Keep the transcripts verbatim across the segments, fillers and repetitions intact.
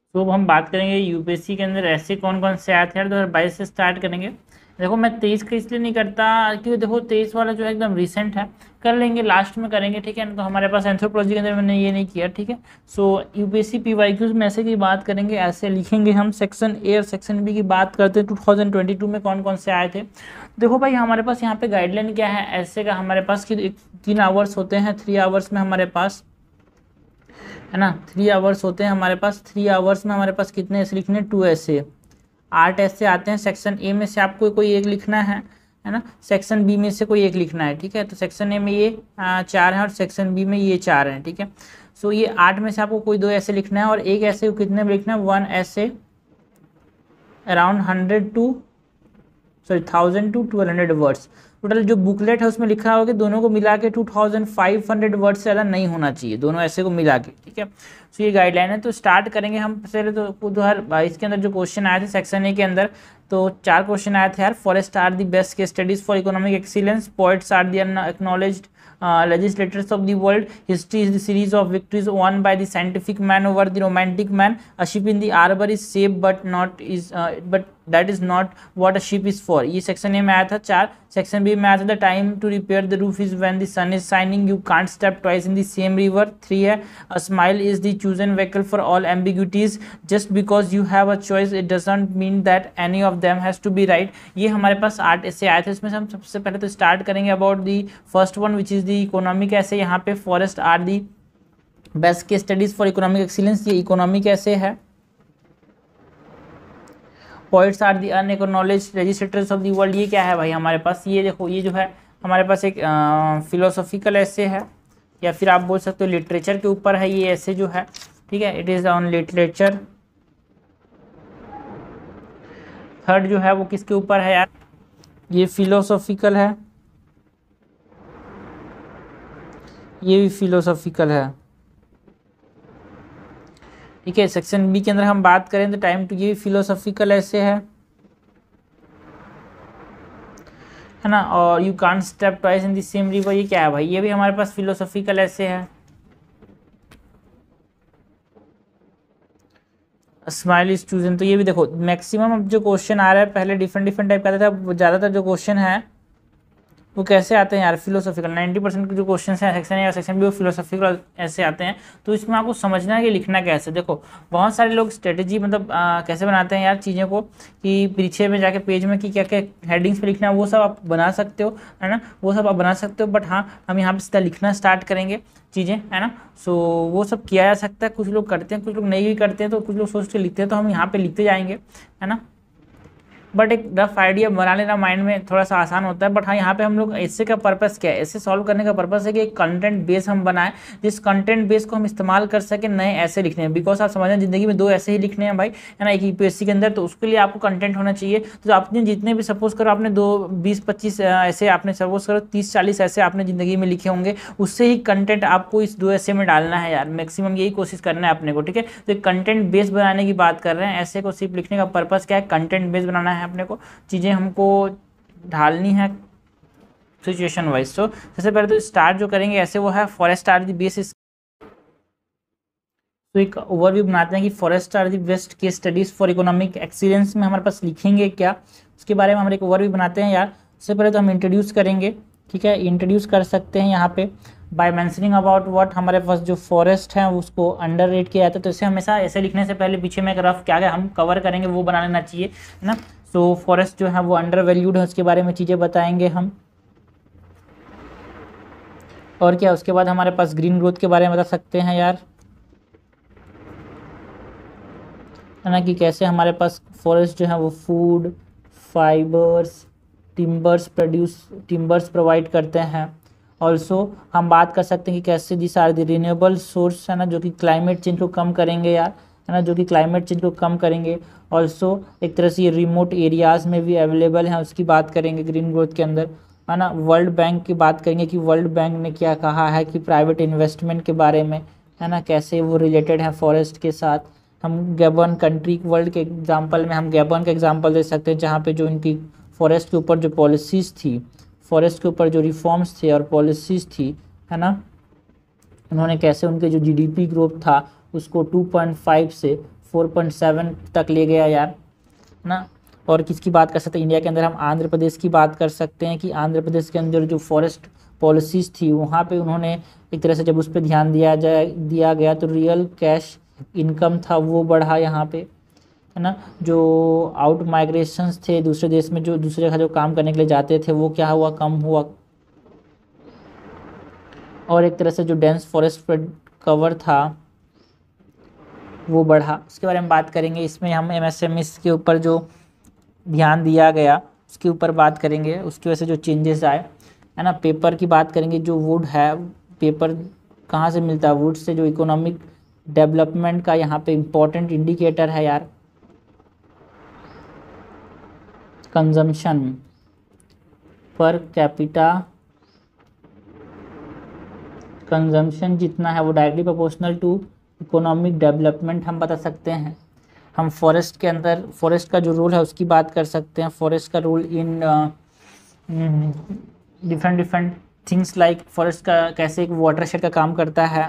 तो अब हम बात करेंगे यूपीएससी के अंदर ऐसे कौन कौन से आए थे यार। दो हज़ार बाईस से स्टार्ट करेंगे। देखो मैं तेईस का इसलिए नहीं करता क्योंकि देखो तेईस वाला जो है एकदम रिसेंट है, कर लेंगे लास्ट में करेंगे, ठीक है ना। तो हमारे पास एंथ्रोपोलॉजी के अंदर मैंने ये नहीं किया, ठीक है। सो यूपीएससी पीवाईक्यूज में ऐसे की बात करेंगे, ऐसे लिखेंगे हम। सेक्शन ए और सेक्शन बी की बात करते हैं टू थाउजेंड ट्वेंटी टू में कौन कौन से आए थे। देखो भाई हमारे पास यहाँ पे गाइडलाइन क्या है ऐसे का, हमारे पास कि तीन आवर्स होते हैं, थ्री आवर्स में हमारे पास है ना, थ्री आवर्स होते हैं हमारे पास। थ्री आवर्स में हमारे पास कितने ऐसे लिखने, टू ऐसे, आठ ऐसे आते हैं। सेक्शन ए में से आपको कोई एक लिखना है है ना, सेक्शन बी में से कोई एक लिखना है, ठीक है। तो सेक्शन ए में ये आ, चार है और सेक्शन बी में ये चार है, ठीक है। सो ये आठ में से आपको कोई दो ऐसे लिखना है और एक ऐसे कितने में लिखना है, one essay around hundred two sorry thousand to twelve hundred words. Total जो बुकलेट है उसमें लिखा होगा कि दोनों को मिला के two thousand five hundred word से ज़्यादा नहीं होना चाहिए, दोनों ऐसे को मिला के, ठीक है। सो ये गाइडलाइन है। तो स्टार्ट करेंगे हम पहले। तो दो हज़ार बाईस के अंदर जो क्वेश्चन आए थे सेक्शन ए के अंदर, तो चार क्वेश्चन आए थे यार। Forest are the best case studies for economic excellence, poets are the acknowledged Uh, legislators of the world, history is the series of victories won by the scientific man over the romantic man, a ship in the arbor is safe but not is uh, but that is not what a ship is for। ये section A में आया था चार। Section B में आया था the time to repair the roof is when the sun is shining, you can't step twice in the same river, three है। A smile is the chosen vehicle for all ambiguities, just because you have a choice it doesn't mean that any of them has to be right. ये हमारे पास आठ ऐसे आए थे। इसमें से हम सबसे पहले तो स्टार्ट करेंगे about the first one which is the economic essay. यहाँ पे forest are the best case studies for economic excellence, ये इकोनॉमिक ऐसे है। Poets are the unacknowledged legislators of the world, ये क्या है भाई हमारे पास, ये देखो ये जो है हमारे पास एक फिलोसॉफिकल ऐसे है, या फिर आप बोल सकते हो लिटरेचर के ऊपर है ये ऐसे जो है, ठीक है। It is on literature. Third जो है वो किसके ऊपर है यार, ये फिलोसॉफिकल है, ये भी फिलोसॉफिकल है, ठीक है। सेक्शन बी के अंदर हम बात करें तो टाइम टू, ये फिलोसॉफिकल ऐसे है है ना। और you can't step twice in the same river, ये क्या है भाई, ये भी हमारे पास फिलोसॉफिकल ऐसे है। स्माइल इज चूजन, तो ये भी देखो मैक्सिमम अब जो क्वेश्चन आ रहा है पहले डिफरेंट डिफरेंट टाइप का आता था, ज़्यादातर जो क्वेश्चन है वो कैसे आते हैं यार, फिलोसॉफिकल। नाइन्टी परसेंट के जो क्वेश्चन हैं सेक्शन ए और सेक्शन बी वो फिलोसॉफिकल ऐसे आते हैं। तो इसमें आपको समझना है कि लिखना कैसे। देखो बहुत सारे लोग स्ट्रेटेजी मतलब आ, कैसे बनाते हैं यार चीज़ों को, कि पीछे में जाके पेज में कि क्या क्या हेडिंग्स पे लिखना है वो सब आप बना सकते हो, है ना, वो सब आप बना सकते हो। बट हाँ हम यहाँ पे सीधा लिखना स्टार्ट करेंगे चीज़ें, है ना। सो वो सब किया जा सकता है, कुछ लोग करते हैं कुछ लोग नहीं भी करते हैं, तो कुछ लोग सोच के लिखते हैं, तो हम यहाँ पे लिखते जाएंगे, है ना। बट एक रफ आइडिया बना लेना माइंड में थोड़ा सा आसान होता है। बट हाँ यहाँ पे हम लोग ऐसे का पर्पस क्या है, ऐसे सॉल्व करने का पर्पस है कि एक कंटेंट बेस हम बनाएं, जिस कंटेंट बेस को हम इस्तेमाल कर सके नए ऐसे लिखने हैं। बिकॉज आप समझ रहे हैं जिंदगी में दो ऐसे ही लिखने हैं भाई, है ना, एक यूपीएससी के अंदर, तो उसके लिए आपको कंटेंट होना चाहिए। तो आपने जितने भी सपोज करो आपने दो बीस पच्चीस ऐसे आपने सपोज करो तीस चालीस ऐसे आपने जिंदगी में लिखे होंगे, उससे ही कंटेंट आपको इस दो ऐसे में डालना है यार, मैक्सिमम यही कोशिश करना है अपने को, ठीक है। तो एक कंटेंट बेस बनाने की बात कर रहे हैं, ऐसे को सिर्फ लिखने का पर्पस क्या है, कंटेंट बेस बनाना है अपने को, चीज़ें हमको ढालनी है सिचुएशन वाइज। तो सबसे पहले तो स्टार्ट जो करेंगे ऐसे वो है फॉरेस्ट आर दी बेसिस। तो एक ओवरव्यू बनाते हैं कि forest are the best case studies for economic excellence में हमारे पास लिखेंगे क्या, उसके बारे में हम एक ओवरव्यू बनाते हैं यार। सबसे पहले तो हम इंट्रोड्यूस करेंगे, ठीक है। इंट्रोड्यूस कर सकते हैं यहाँ पे बाय मेंशनिंग अबाउट व्हाट, हमारे पास जो फॉरेस्ट है उसको अंडर रेट किया जाता है। तो इसे हमेशा ऐसे लिखने से पहले पीछे में एक रफ क्या क्या हम कवर करेंगे वो बना लेना चाहिए, है ना। सो so, फॉरेस्ट जो है वो अंडर वैल्यूड है, उसके बारे में चीज़ें बताएंगे हम। और क्या उसके बाद हमारे पास ग्रीन ग्रोथ के बारे में बता सकते हैं यार, है ना, कि कैसे हमारे पास फॉरेस्ट जो है वो food, fibres, timbers produce timbers provide करते हैं। ऑल्सो हम बात कर सकते हैं कि कैसे this are the renewable source, है ना, जो कि क्लाइमेट चेंज को कम करेंगे यार, है ना, जो कि क्लाइमेट चेंज को कम करेंगे। ऑल्सो एक तरह से ये रिमोट एरियाज़ में भी अवेलेबल हैं, उसकी बात करेंगे ग्रीन ग्रोथ के अंदर, है ना। वर्ल्ड बैंक की बात करेंगे कि वर्ल्ड बैंक ने क्या कहा है कि प्राइवेट इन्वेस्टमेंट के बारे में, है ना, कैसे वो रिलेटेड है फॉरेस्ट के साथ। हम गैबन कंट्री वर्ल्ड के एग्जांपल में हम गैबन का एग्जांपल दे सकते हैं, जहाँ पे जो इनकी फॉरेस्ट के ऊपर जो पॉलिसीज़ थी, फॉरेस्ट के ऊपर जो रिफॉर्म्स थे और पॉलिसीज़ थी, है ना, उन्होंने कैसे उनके जो जीडीपी ग्रोथ था उसको टू पॉइंट फाइव से फोर पॉइंट सेवन तक ले गया यार, है ना। और किसकी बात कर सकते हैं इंडिया के अंदर, हम आंध्र प्रदेश की बात कर सकते हैं कि आंध्र प्रदेश के अंदर जो फॉरेस्ट पॉलिसीज़ थी वहाँ पे उन्होंने एक तरह से जब उस पर ध्यान दिया जाए दिया गया तो रियल कैश इनकम था वो बढ़ा यहाँ पे, है ना। जो आउट माइग्रेशंस थे दूसरे देश में, जो दूसरे जगह जो काम करने के लिए जाते थे वो क्या हुआ, कम हुआ। और एक तरह से जो डेंस फॉरेस्ट कवर था वो बढ़ा। उसके बारे में बात करेंगे। इसमें हम एमएसएमई के ऊपर जो ध्यान दिया गया उसके ऊपर बात करेंगे, उसकी वजह से जो चेंजेस आए, है ना। पेपर की बात करेंगे। जो वुड है, पेपर कहाँ से मिलता है, वुड से। जो इकोनॉमिक डेवलपमेंट का यहाँ पे इम्पोर्टेंट इंडिकेटर है यार, कंजम्पशन पर कैपिटा कंजम्पशन जितना है वो directly proportional to economic development हम बता सकते हैं। हम फॉरेस्ट के अंदर फॉरेस्ट का जो रोल है उसकी बात कर सकते हैं। फॉरेस्ट का role in different different things like forest का कैसे एक वाटरशेड का काम करता है,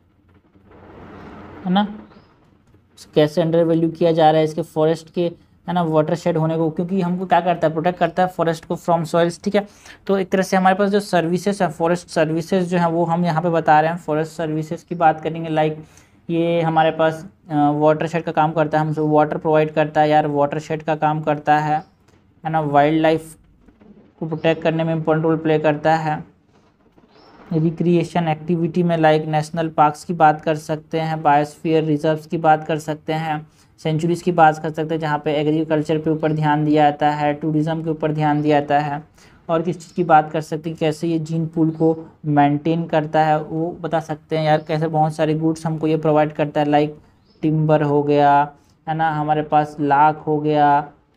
है ना। कैसे अंडर वैल्यू किया जा रहा है इसके फॉरेस्ट के, है ना, वाटरशेड होने को, क्योंकि हमको क्या करता है, प्रोटेक्ट करता है फॉरेस्ट को फ्रॉम सॉइल्स, ठीक है। तो एक तरह से हमारे पास जो सर्विसेज है, फॉरेस्ट सर्विसेज जो है वो हम यहाँ पे बता रहे हैं। फॉरेस्ट सर्विसेज की बात करेंगे, लाइक ये हमारे पास वाटरशेड का काम करता है, हमसे वाटर प्रोवाइड करता है यार, वाटरशेड का काम करता है, है ना। वाइल्ड लाइफ को प्रोटेक्ट करने में इम्पोर्टेंट रोल प्ले करता है। रिक्रिएशन एक्टिविटी में लाइक नेशनल पार्क्स की बात कर सकते हैं, बायोस्फीयर रिजर्व्स की बात कर सकते हैं, सेंचुरीज़ की बात कर सकते हैं जहाँ पे एग्रीकल्चर पे ऊपर ध्यान दिया जाता है, टूरिज़्म के ऊपर ध्यान दिया जाता है। और किस चीज़ की बात कर सकते हैं, कैसे ये जीन पूल को मेंटेन करता है वो बता सकते हैं यार। कैसे बहुत सारे गुड्स हमको ये प्रोवाइड करता है, लाइक टिम्बर हो गया, है ना, हमारे पास लाख हो गया,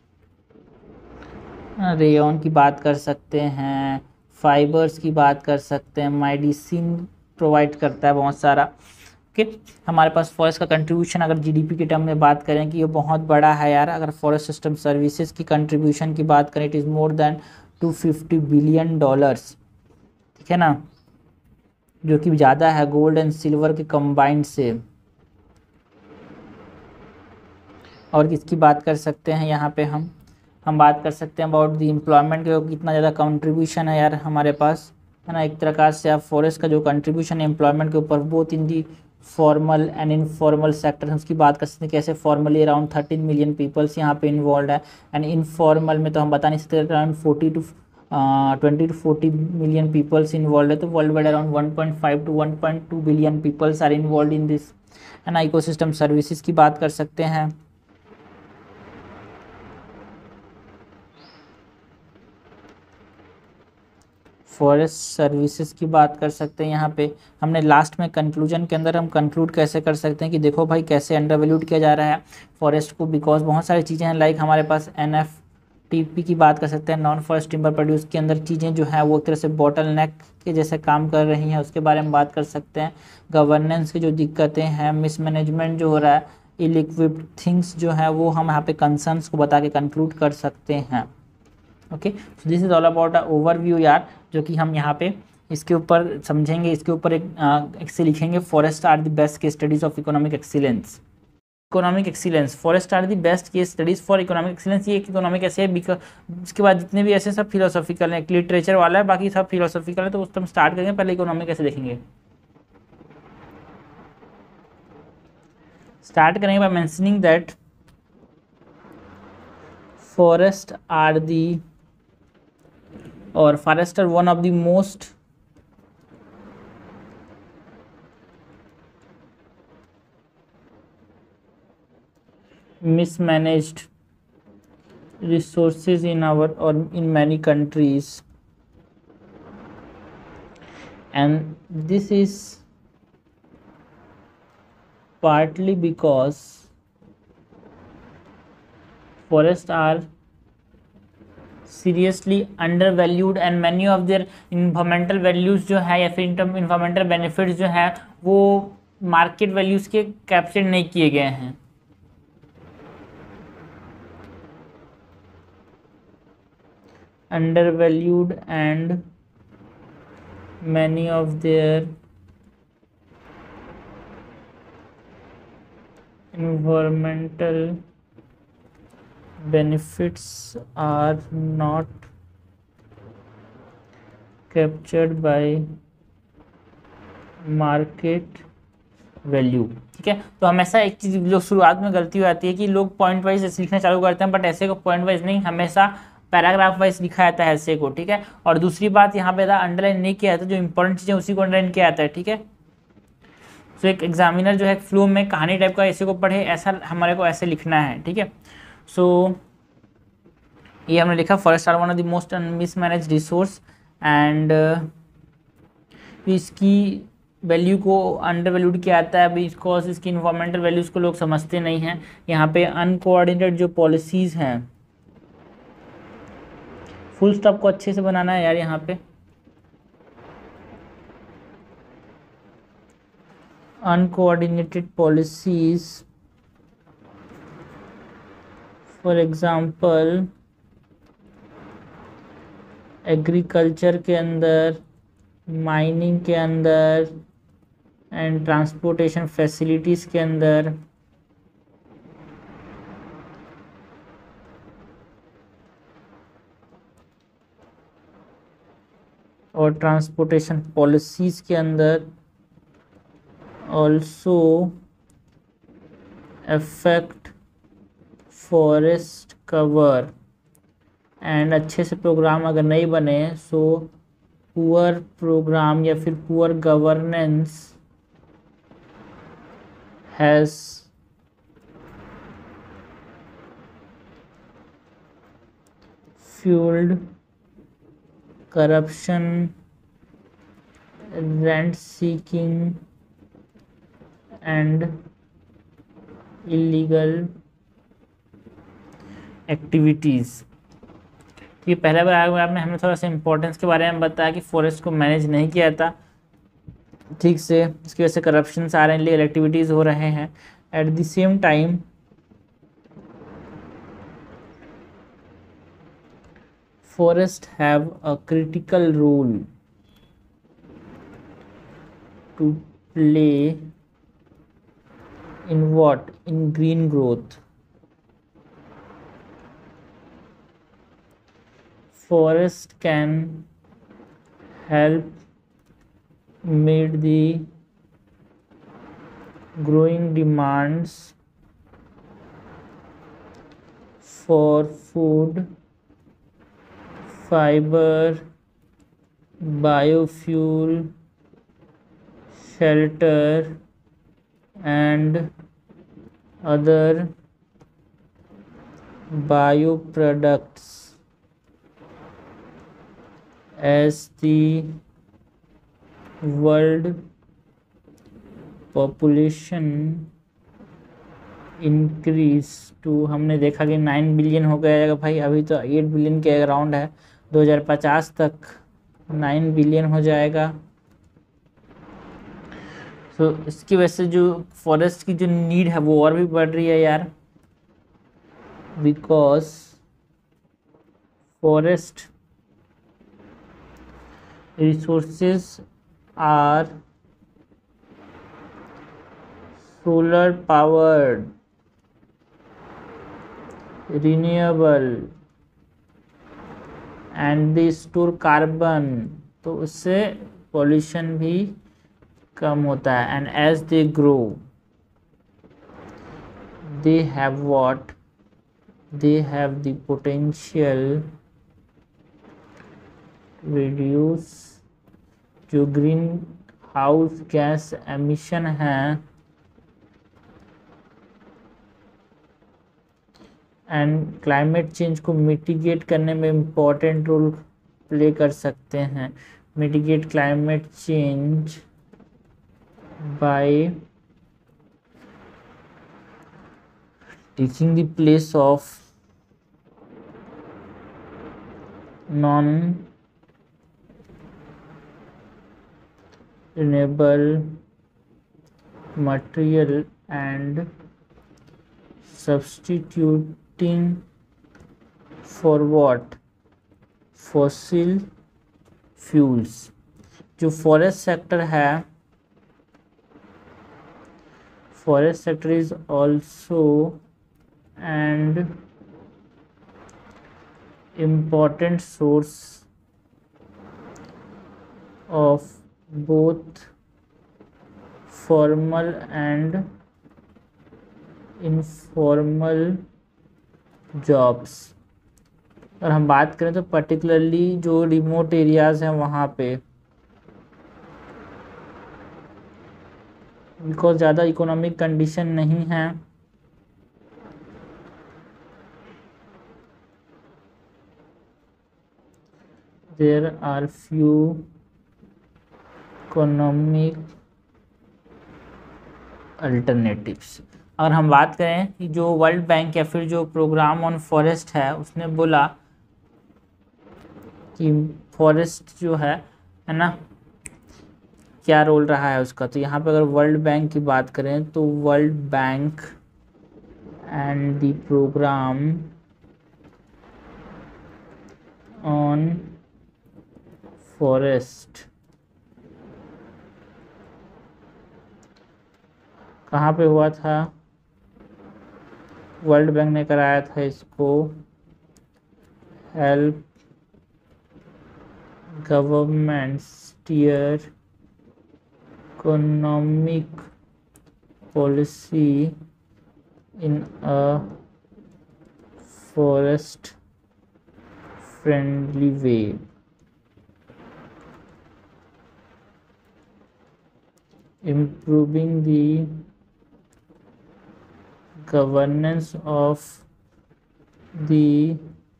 रेयन की बात कर सकते हैं, फाइबर्स की बात कर सकते हैं, मेडिसिन प्रोवाइड करता है बहुत सारा। ओके, हमारे पास फॉरेस्ट का कंट्रीब्यूशन अगर जीडीपी के टर्म में बात करें कि ये बहुत बड़ा है यार। अगर फॉरेस्ट सिस्टम सर्विसेज की कंट्रीब्यूशन की बात करें, it is more than two fifty billion dollars, ठीक है ना, जो कि ज़्यादा है गोल्ड एंड सिल्वर के कंबाइंड से। और किसकी बात कर सकते हैं यहाँ पे हम हम बात कर सकते हैं अबाउट द एम्प्लॉयमेंट के, कितना ज़्यादा कंट्रीब्यूशन है यार हमारे पास, है ना। एक प्रकार से आप फॉरेस्ट का जो कंट्रीब्यूशन है एम्प्लॉयमेंट के ऊपर, both in the formal and informal sector, हम उसकी बात कर सकते हैं। कैसे formally around thirteen million peoples यहाँ पे इन्वॉल्व है, एंड इनफॉर्मल में तो हम बता नहीं सकते, around forty to twenty to forty million peoples involve है। तो world wide around one point five to one point two billion peoples are involve in this, है ना। इकोसिस्टम सर्विसेज की बात कर सकते हैं। फॉरेस्ट सर्विसेज की बात कर सकते हैं। यहाँ पे हमने लास्ट में कंक्लूजन के अंदर हम कंक्लूड कैसे कर सकते हैं कि देखो भाई कैसे अंडर वैल्यूड किया जा रहा है फॉरेस्ट को, बिकॉज बहुत सारी चीज़ें हैं, लाइक हमारे पास एन एफ टी पी की बात कर सकते हैं, नॉन फॉरेस्ट टिम्बर प्रोड्यूस के अंदर चीज़ें जो है वो एक तरह से बॉटल नेक के जैसे काम कर रही हैं, उसके बारे में बात कर सकते हैं। गवर्नेंस की जो दिक्कतें हैं, मिसमैनेजमेंट जो हो रहा है, इल इक्विप्ड थिंग्स जो है वो हम यहाँ पे कंसर्न्स को बता के कंक्लूड कर सकते हैं। Okay, so this is all about a overview यार, जो कि हम यहाँ पे इसके ऊपर समझेंगे। इसके ऊपर एक एक से लिखेंगे, forest are the best case studies of economic excellence. Economic excellence, forest are the best case studies for economic excellence. ये एक इकोनॉमिक ऐसे है, उसके बाद जितने भी ऐसे सब फिलोसॉफिकल है, लिटरेचर वाला है, बाकी सब फिलोसॉफिकल है। तो उस हम स्टार्ट करेंगे, पहले इकोनॉमिक कैसे देखेंगे। स्टार्ट करेंगे by mentioning that forest are the or forests are one of the most mismanaged resources in our or in many countries, and this is partly because forests are seriously under valued and many of their environmental values जो है या फिर environmental benefits जो हैं वो market values के capture नहीं किए गए हैं। Under valued and many of their environmental benefits are not captured by market value. ठीक है, तो हमेशा एक चीज जो शुरुआत में गलती हो जाती है कि लोग पॉइंट वाइज ऐसे लिखना चालू करते हैं, बट ऐसे को पॉइंट वाइज नहीं, हमेशा पैराग्राफ वाइज लिखा जाता है ऐसे को। ठीक है, और दूसरी बात यहाँ पे अंडरलाइन नहीं किया जाता, जो इंपॉर्टेंट चीज़ें उसी को अंडरलाइन किया जाता है। ठीक है, तो एक एग्जामिनर जो है फ्लो में कहानी टाइप का ऐसे को पढ़े, ऐसा हमारे को ऐसे लिखना है। ठीक है, सो ये हमने लिखा forest are one of the most mismanage resource and इसकी वैल्यू को अंडर वैल्यूड किया जाता है बिकॉज इसकी इन्वायरमेंटल वैल्यूज़ को लोग समझते नहीं हैं। यहाँ पे अनकोऑर्डिनेटेड जो पॉलिसीज़ हैं, फुल स्टॉप को अच्छे से बनाना है यार यहाँ पे, uncoordinated policies for example agriculture के अंदर, माइनिंग के अंदर एंड ट्रांसपोर्टेशन फैसिलिटीज़ के अंदर, और ट्रांसपोर्टेशन पॉलिसीज़ के अंदर also affect forest cover and अच्छे से प्रोग्राम अगर नहीं बने, सो पुअर प्रोग्राम या फिर poor governance has fuelled corruption, rent seeking and illegal activities। ये पहले बार आपने हमें थोड़ा सा इम्पोर्टेंस के बारे में बताया कि फॉरेस्ट को मैनेज नहीं किया जाता ठीक से, इसकी वजह से करप्शन आ रहे हैं, लीगल एक्टिविटीज़ हो रहे हैं। At the same time forests have a critical role to play in what? In green growth. Forest can help meet the growing demands for food, fiber, biofuel, shelter and other bioproducts as the world population increase to, हमने देखा कि nine billion हो गया भाई, अभी तो eight billion के around है, दो हज़ार पचास तक नाइन बिलियन हो जाएगा। तो so, इसकी वजह से जो फॉरेस्ट की जो नीड है वो और भी बढ़ रही है यार, because forest resources are solar powered, renewable and they store carbon, तो उससे पॉल्यूशन भी कम होता है। And as they grow they have what, they have the potential reduce जो ग्रीन हाउस गैस एमिशन है एंड क्लाइमेट चेंज को mitigate करने में इम्पॉर्टेंट रोल प्ले कर सकते हैं। Mitigate climate change by teaching the place of non renewable material and substituting for what? fossil fuels। जो forest sector है, forest sector is also an important source of both formal and informal jobs। और हम बात करें तो particularly जो remote areas हैं वहाँ पे, बिकॉज ज़्यादा इकोनॉमिक कंडीशन नहीं है, there are few economic alternatives. अगर हम बात करें कि जो वर्ल्ड बैंक या फिर जो प्रोग्राम ऑन फॉरेस्ट है उसने बोला कि फॉरेस्ट जो है है ना क्या रोल रहा है उसका, तो यहाँ पे अगर वर्ल्ड बैंक की बात करें तो world bank and the programme on forest कहाँ पे हुआ था, वर्ल्ड बैंक ने कराया था इसको, help government steer economic policy in a forest friendly way. improving the governance of the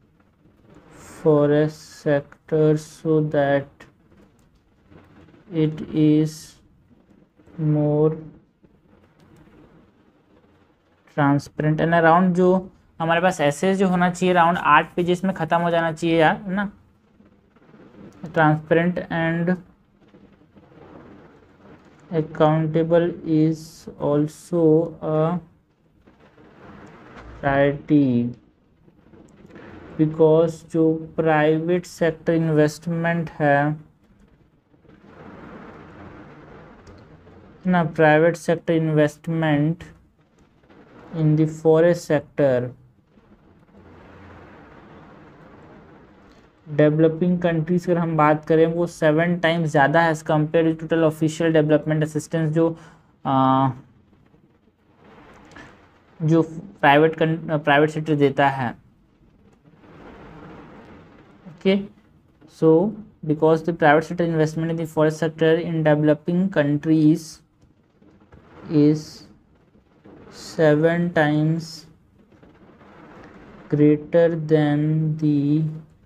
forest sector so that it is more transparent and around. जो हमारे पास ऐसे जो होना चाहिए अराउंड आठ पेजेस में ख़त्म हो जाना चाहिए यार, है ना। Transparent and accountable is also a priority, because जो प्राइवेट सेक्टर इन्वेस्टमेंट है ना, private sector investment in the forest sector developing countries अगर हम बात करें वो सेवन टाइम्स ज़्यादा है as compared to total official development assistance जो आ, जो प्राइवेट प्राइवेट सेक्टर देता है। Okay, so because the private sector investment in the forest sector in developing countries is seven times greater than the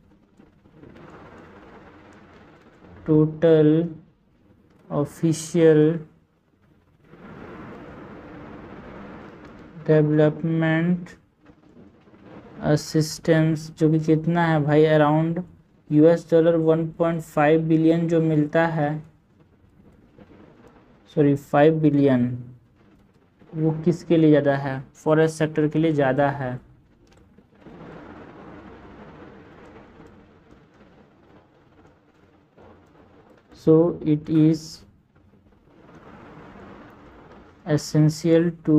total official development assistance, जो कि कितना है भाई, around US dollar one point five billion जो मिलता है, sorry five billion, वो किसके लिए ज़्यादा है, फॉरेस्ट सेक्टर के लिए ज़्यादा है। So it is essential to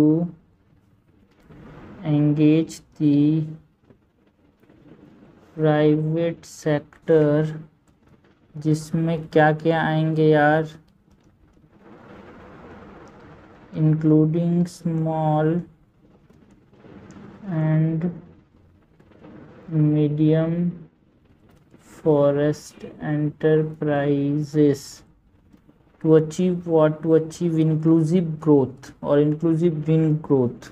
engage the private sector, जिसमें क्या क्या आएंगे यार, including small and medium forest enterprises to achieve what, to achieve inclusive growth or inclusive green growth।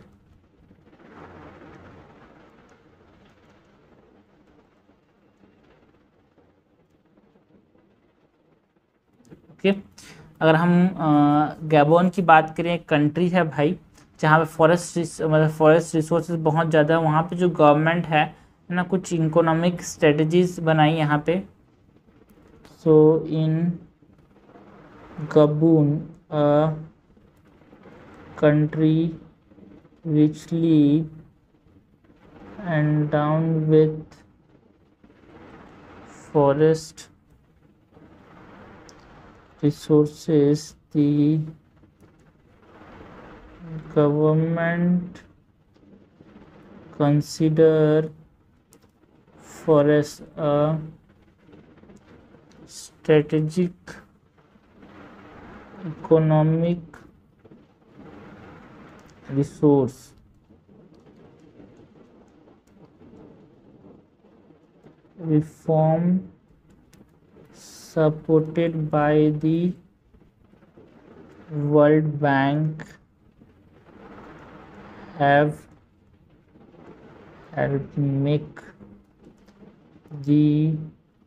Okay okay? अगर हम गैबोन की बात करें, एक कंट्री है भाई जहाँ पे फॉरेस्ट मतलब फॉरेस्ट रिसोर्सेज बहुत ज़्यादा है, वहाँ पे जो गवर्नमेंट है ना कुछ इकोनॉमिक स्ट्रेटजीज बनाई यहाँ पे। So in Gabon a country richly endowed with forest resources, the government consider forest a strategic economic resource reform supported by the World Bank have helped make the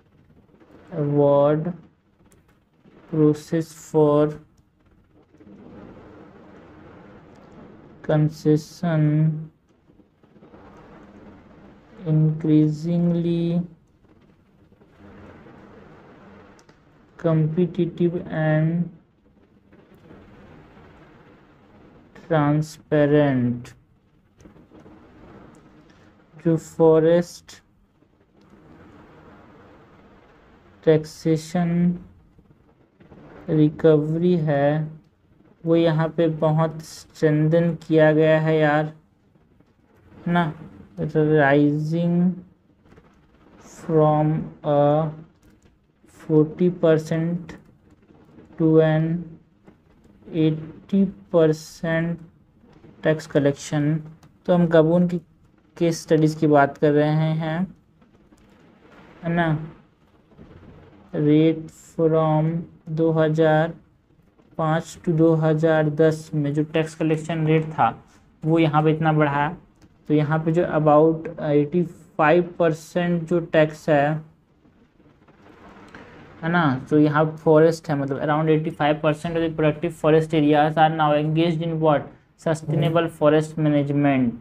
award process for concession increasingly competitive and transparent. जो forest taxation recovery है वो यहाँ पे बहुत strengthen किया गया है यार, है ना। Rising from a forty percent to an eighty percent tax collection. तो हम गबून की केस स्टडीज़ की बात कर रहे हैं, है ना। रेट फ्रॉम दो हज़ार पाँच टू दो हज़ार दस में जो टैक्स कलेक्शन रेट था वो यहाँ पे इतना बढ़ा है। तो यहाँ पे जो अबाउट पचासी परसेंट जो टैक्स है है ना। तो यहाँ फॉरेस्ट है, मतलब अराउंड पचासी percent of the productive forest areas are now engaged in what, sustainable forest management.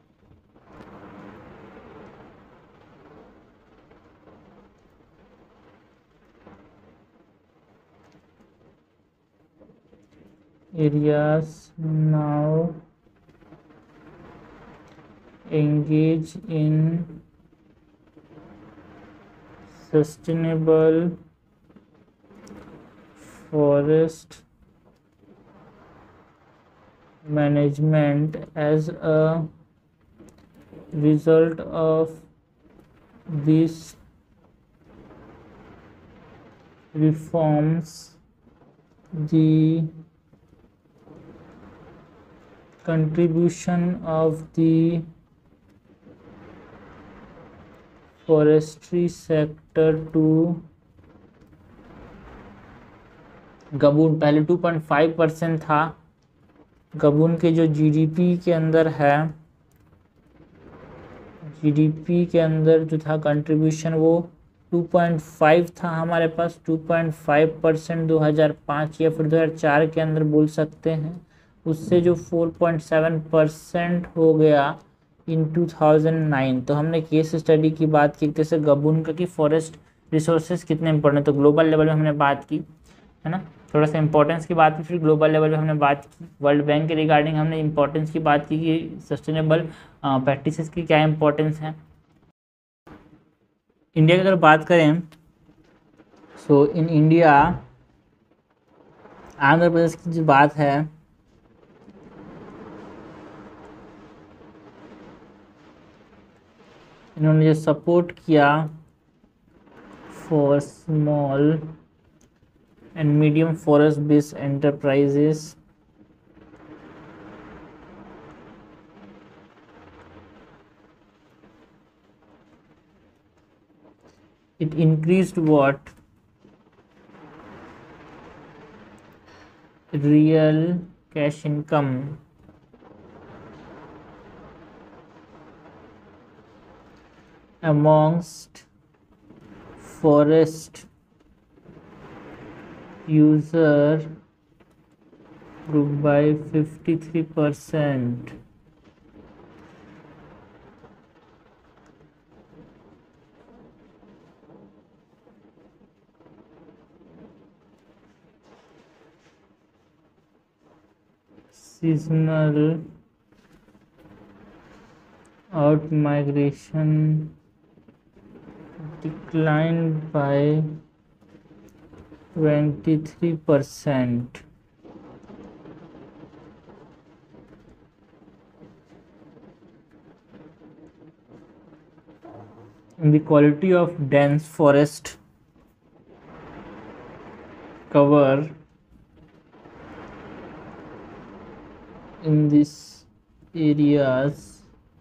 areas now engage in sustainable forest management as a result of these reforms. The contribution of the forestry sector to Gabon पहले two point five percent था। गबून के जो GDP के अंदर है, GDP के अंदर जो था कंट्रीब्यूशन वो टू पॉइंट फाइव था हमारे पास। टू पॉइंट फाइव परसेंट दो हज़ार पाँच या फिर दो हज़ार चार के अंदर बोल सकते हैं। उससे जो फोर पॉइंट सेवन परसेंट हो गया इन टू थाउज़ेंड नाइन। तो हमने केस स्टडी की बात की जैसे गबून का कि फॉरेस्ट रिसोर्सेज कितने इंपॉर्टेंट, तो ग्लोबल लेवल में हमने बात की, है ना। थोड़ा सा इंपॉर्टेंस की बात की, फिर ग्लोबल लेवल पे हमने बात की। वर्ल्ड बैंक के रिगार्डिंग हमने इंपॉर्टेंस की बात की कि सस्टेनेबल प्रैक्टिसेस की क्या इंपॉर्टेंस है। इंडिया की अगर बात करें सो इन इंडिया आंध्र प्रदेश की जो बात है, इन्होंने जो सपोर्ट किया for small and medium forest based enterprises, it increased what, real cash income amongst forest user grew by fifty-three percent. Seasonal out migration declined by twenty-three percent. in the quality of dense forest cover in these areas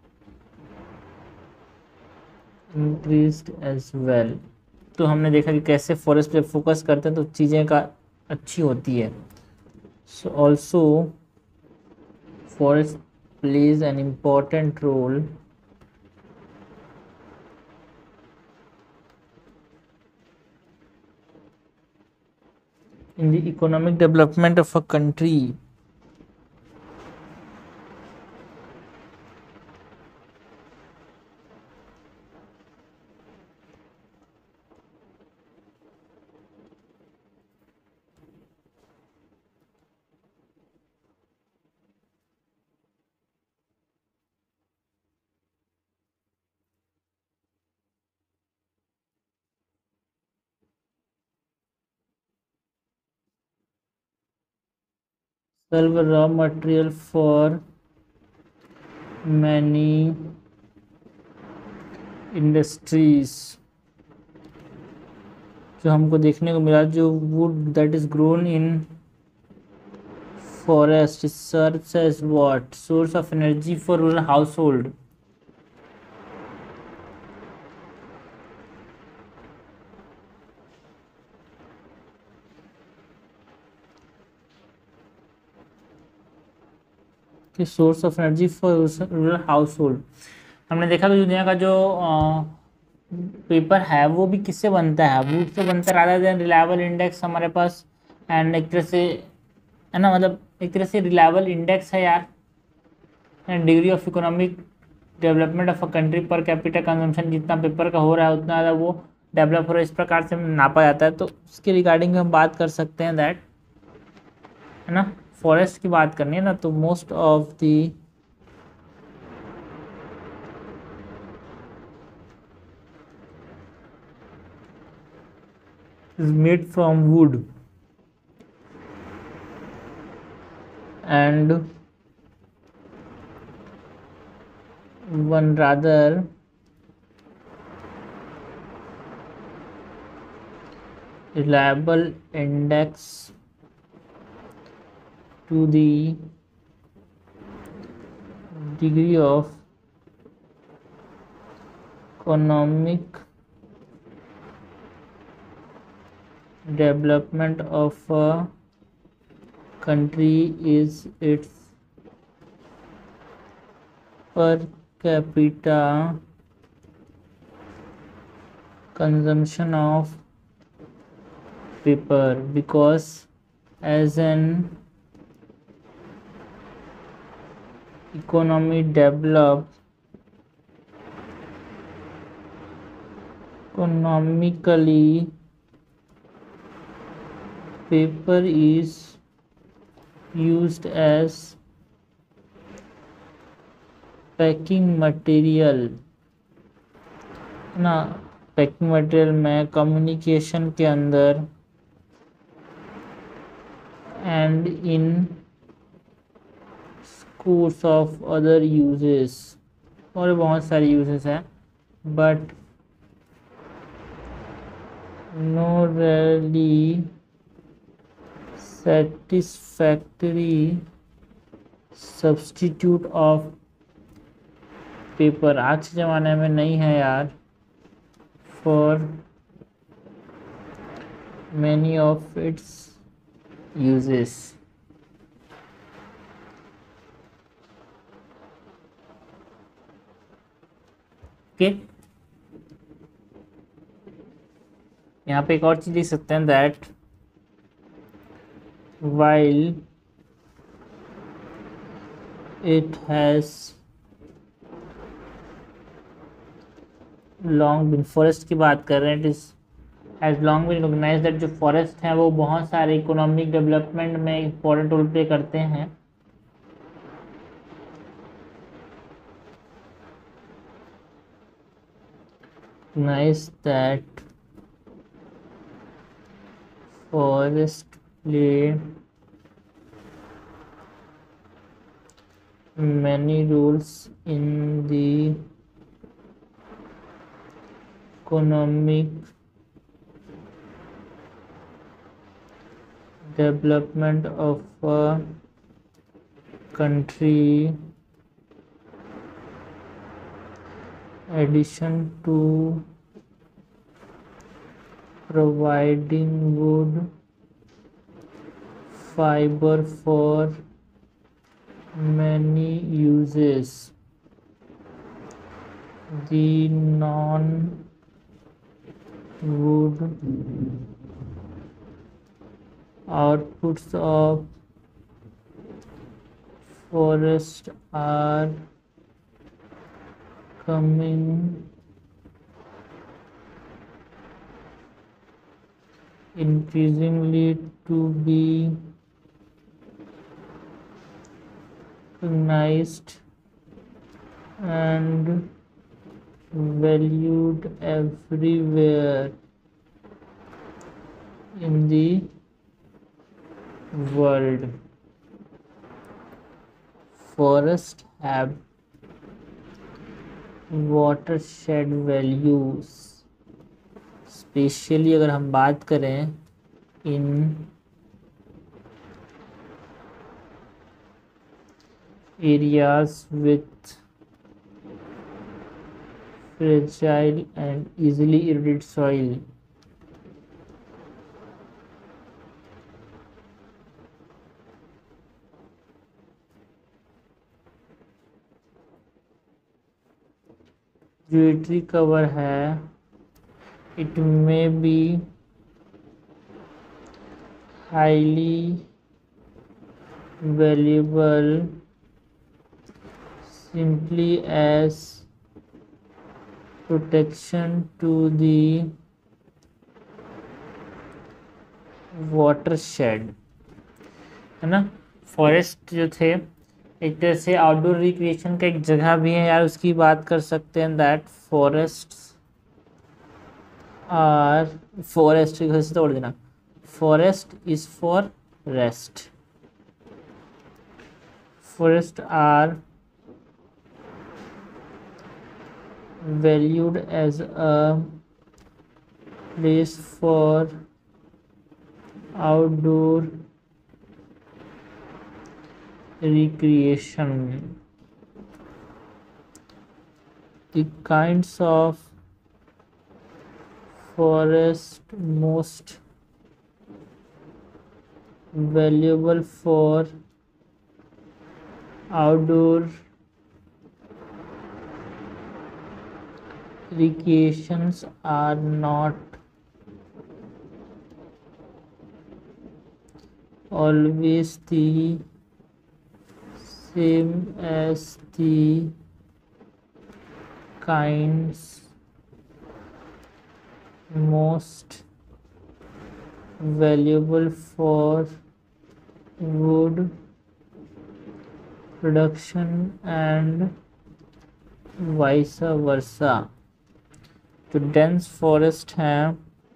increased as well। तो हमने देखा कि कैसे forest पे focus करते हैं तो चीज़ें का अच्छी होती है। So also forest plays an important role in the economic development of a country। Serve raw material for many industries। जो हमको देखने को मिला, जो wood that is grown in forest serves as what source of energy for rural household। कि source of energy for rural household. हमने देखा कि दुनिया का जो पेपर है वो भी किससे बनता है, वुड से बनता है रादर देन रिलायबल इंडेक्स हमारे पास। एंड एक तरह से है ना, मतलब एक तरह से रिलायबल इंडेक्स है यार। Degree of economic development of a country per capital consumption, जितना पेपर का हो रहा है उतना ज़्यादा वो डेवलप हो रहा है, इस प्रकार से नापा जाता है। तो उसके रिगार्डिंग हम बात कर सकते हैं दैट, है ना, फॉरेस्ट की बात करनी है ना, तो most of the is made from wood and one rather reliable index to the degree of economic development of a country is its per capita consumption of paper, because as an economy develop economically, paper is used as packing material ना, packing material में communication के अंदर and in course of other uses, और बहुत सारे uses हैं, but no really satisfactory substitute of paper, आज के ज़माने में नहीं है यार, for many of its uses. Okay, यहाँ पे एक और चीज़ लिख सकते हैं that while it has long been, forest की बात कर रहे हैं, it is has long been recognised that जो फॉरेस्ट हैं वो बहुत सारे इकोनॉमिक डेवलपमेंट में इम्पोर्टेंट रोल प्ले करते हैं। Nice that forest play many roles in the economic development of a country, addition to providing wood fiber for many uses, the non-wood outputs of forest are coming increasingly to be recognized and valued everywhere in the world. Forests have watershed values, specially अगर हम बात करें in areas with fragile and easily eroded soil. जो tree cover है, it may be highly valuable simply as protection to the watershed, है ना। Forest जो थे एक तरह से आउटडोर रिक्रिएशन का एक जगह भी है यार, उसकी बात कर सकते हैं। दैट फॉरेस्ट्स आर, फॉरेस्ट की से तोड़ देना, forest is for rest, forest are valued as a place for outdoor recreation. The kinds of forest most valuable for outdoor recreations are not always the same as the kinds most valuable for wood production and vice versa. जो dense forest हैं,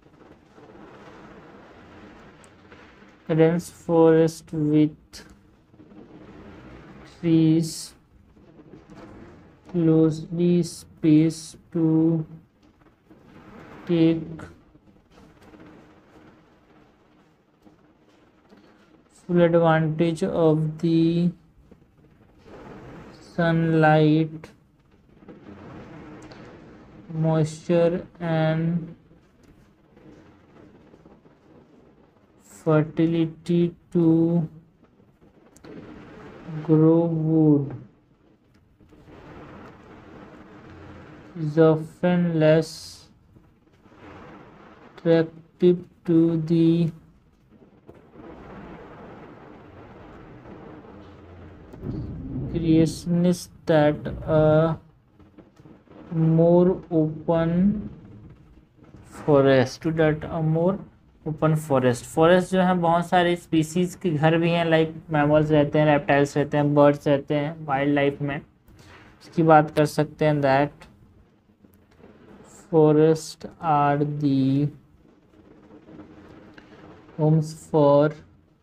dense forest with trees closely spaced to take full advantage of the sunlight, moisture and fertility to grow wood is often less attractive to the creationists that a more open forest to that a more open forest. Forest जो है बहुत सारे species के घर भी हैं, like mammals रहते हैं, रेप्टाइल्स रहते हैं, बर्ड्स रहते हैं वाइल्ड लाइफ में, उसकी बात कर सकते हैं। That forest are the homes for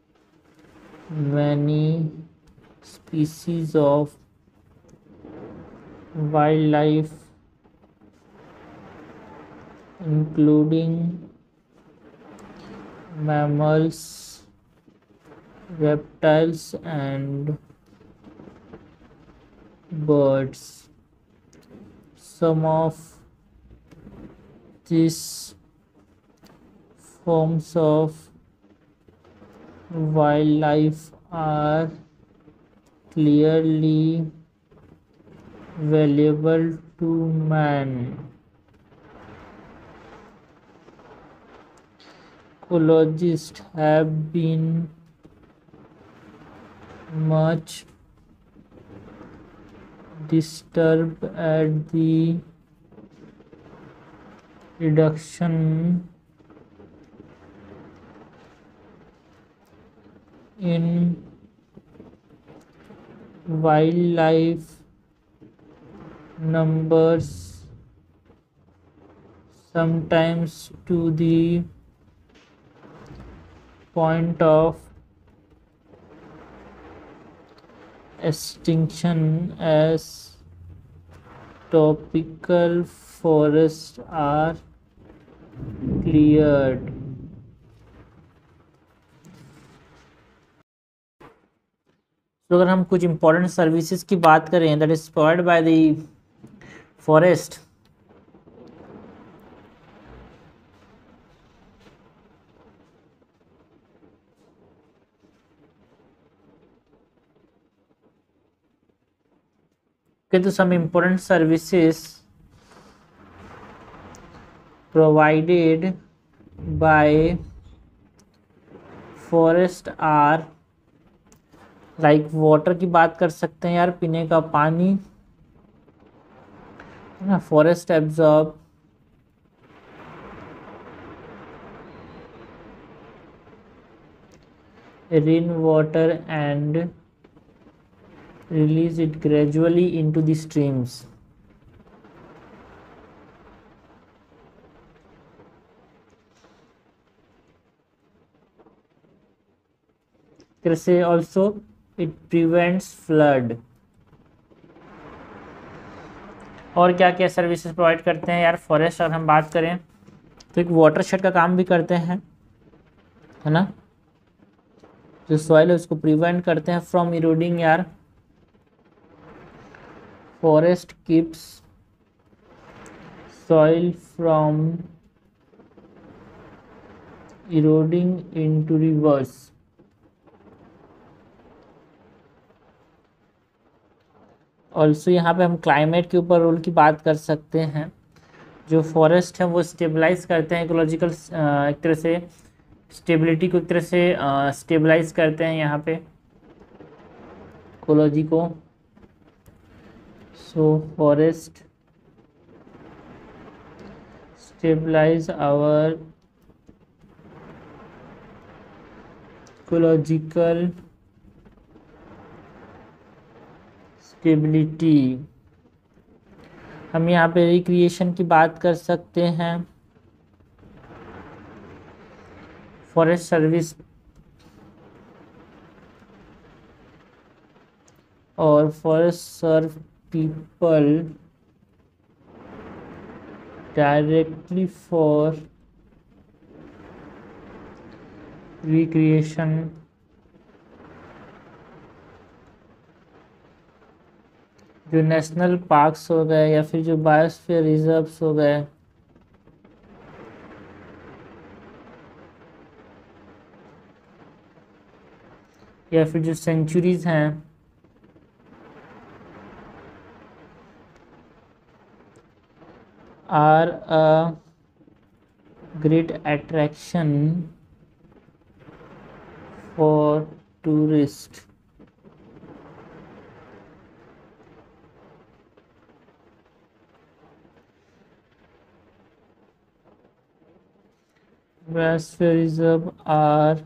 many species of wild life including mammals, reptiles and birds. Some of these forms of wildlife are clearly valuable to man. Ecologists have been much disturbed at the reduction in wildlife numbers, sometimes to the point of extinction, as tropical forests are cleared. तो अगर हम कुछ important services की बात करें that is provide by the forest, okay, तो some important services provided by forest are like water की बात कर सकते हैं यार, पीने का पानी है ना, forest absorb rain water and release it gradually into the streams. से also it prevents flood. और क्या क्या सर्विसेज प्रोवाइड करते हैं यार फॉरेस्ट, अगर हम बात करें तो एक वाटर शेड का काम भी करते हैं, है ना, जो सॉइल है उसको प्रिवेंट करते हैं फ्रॉम इरोडिंग यार. Forest keeps soil from eroding into rivers. Also यहाँ पे हम क्लाइमेट के ऊपर रोल की बात कर सकते हैं. जो फॉरेस्ट है वो स्टेबलाइज करते हैं इकोलॉजिकल, एक तरह से स्टेबिलिटी को एक तरह से स्टेबलाइज करते हैं यहाँ पे इकोलॉजी को. So forest stabilise our ecological stability. हम यहाँ पे रिक्रिएशन की बात कर सकते हैं. फॉरेस्ट सर्विस और forest serve people directly for recreation. जो नेशनल पार्क्स हो गए या फिर जो बायोस्फीयर रिजर्व्स हो गए, या फिर जो सेंचुरीज हैं, are a great attraction for tourist. Biosphere reserve are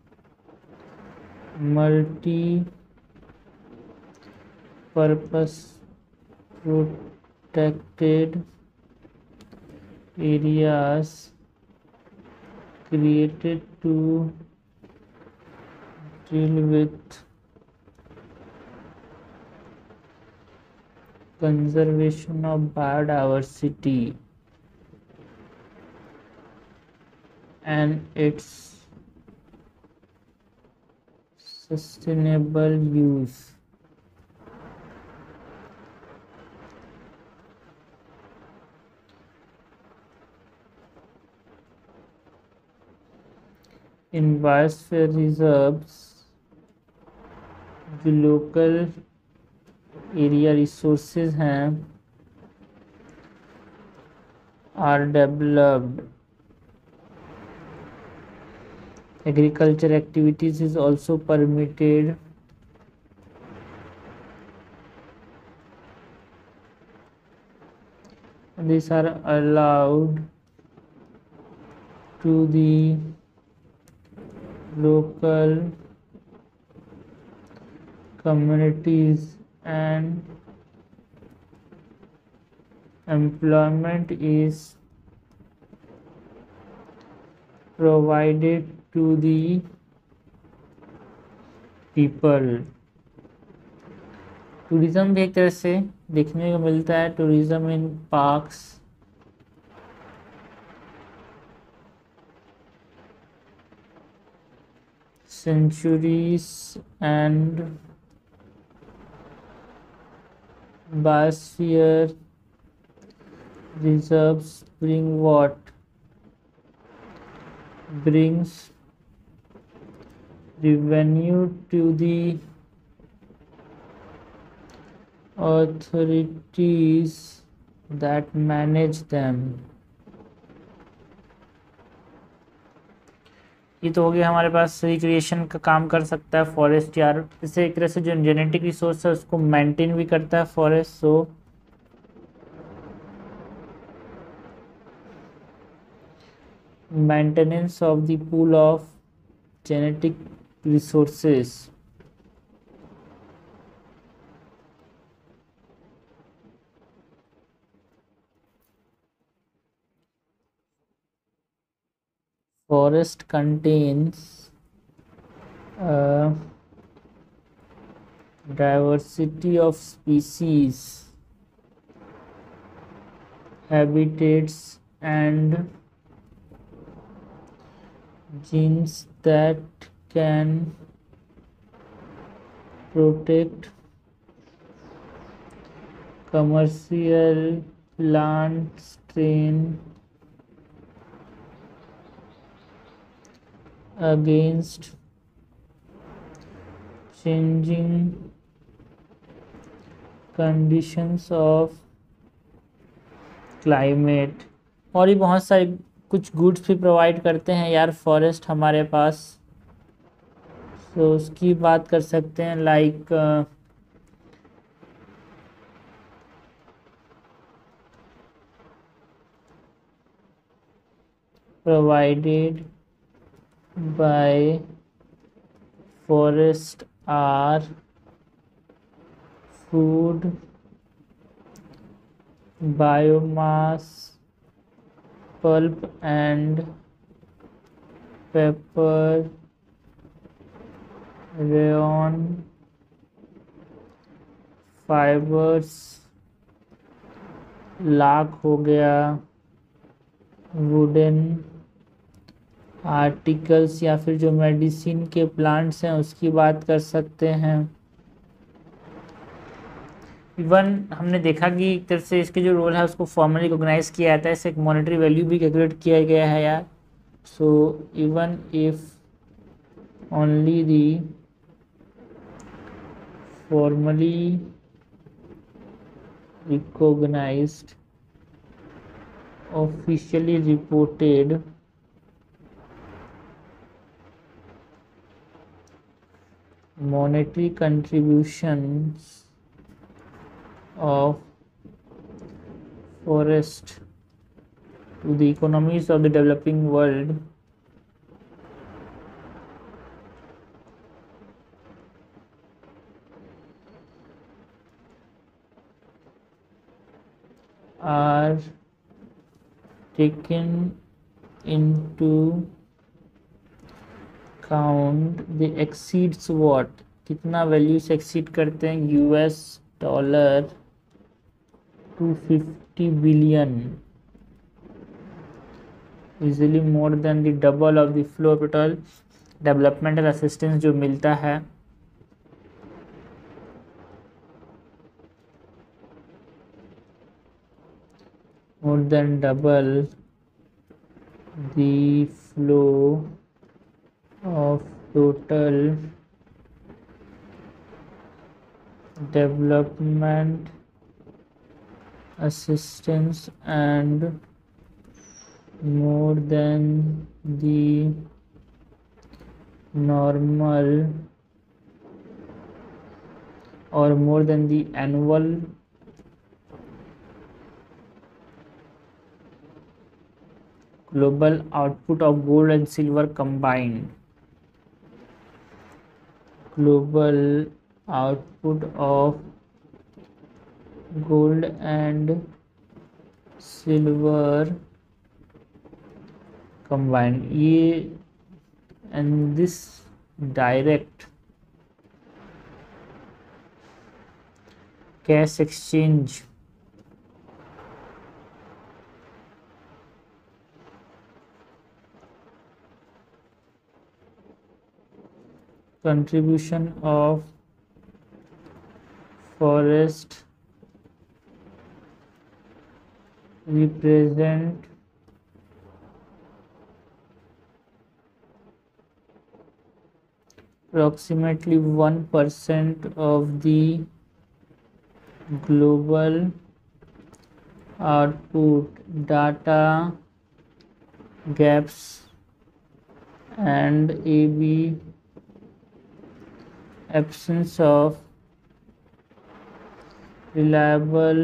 multi-purpose protected areas created to deal with conservation of biodiversity. and its sustainable use. In biosphere reserves, जो लोकल एरिया रिसोर्सेज हैं are developed. Agriculture activities is also permitted. These are allowed to the local communities and employment is provided to the people. Tourism भी एक तरह से देखने को मिलता है, tourism in parks, sanctuaries and biosphere reserves bring what? Brings revenue to the authorities that manage them. ये तो हो गया हमारे पास रिक्रिएशन का काम कर सकता है फॉरेस्ट यार, इससे एक तरह से जो जेनेटिक रिसोर्स है उसको मेंटेन भी करता है forest. So maintenance of the pool of genetic resources. Forest contains a diversity of species, habitats and genes that can protect commercial plant strain against changing conditions of climate. और भी बहुत सारे कुछ गुड्स भी provide करते हैं यार forest हमारे पास. सो so, उसकी बात कर सकते हैं like provided by forest are food, biomass, pulp and paper, rayon, fibers, lac हो गया, वुडन आर्टिकल्स या फिर जो मेडिसिन के प्लांट्स हैं उसकी बात कर सकते हैं. इवन हमने देखा कि एक तरह से इसके जो रोल है उसको फॉर्मली रिकॉग्नाइज किया जाता है, इससे एक मॉनेटरी वैल्यू भी कैलकुलेट किया गया है यार. So even if only the formally recognised officially reported monetary contributions of forest to the economies of the developing world are taken into count. They exceeds what, कितना वैल्यू से exceed करते हैं? US dollar two fifty billion easily more than the double of the flow total developmental assistance जो मिलता है more than double the flow of total development assistance and more than the normal or more than the annual global output of gold and silver combined. Global output of gold and silver combined. ये and this direct cash exchange contribution of forest represent approximately one percent of the global output. Data gaps and A B absence of reliable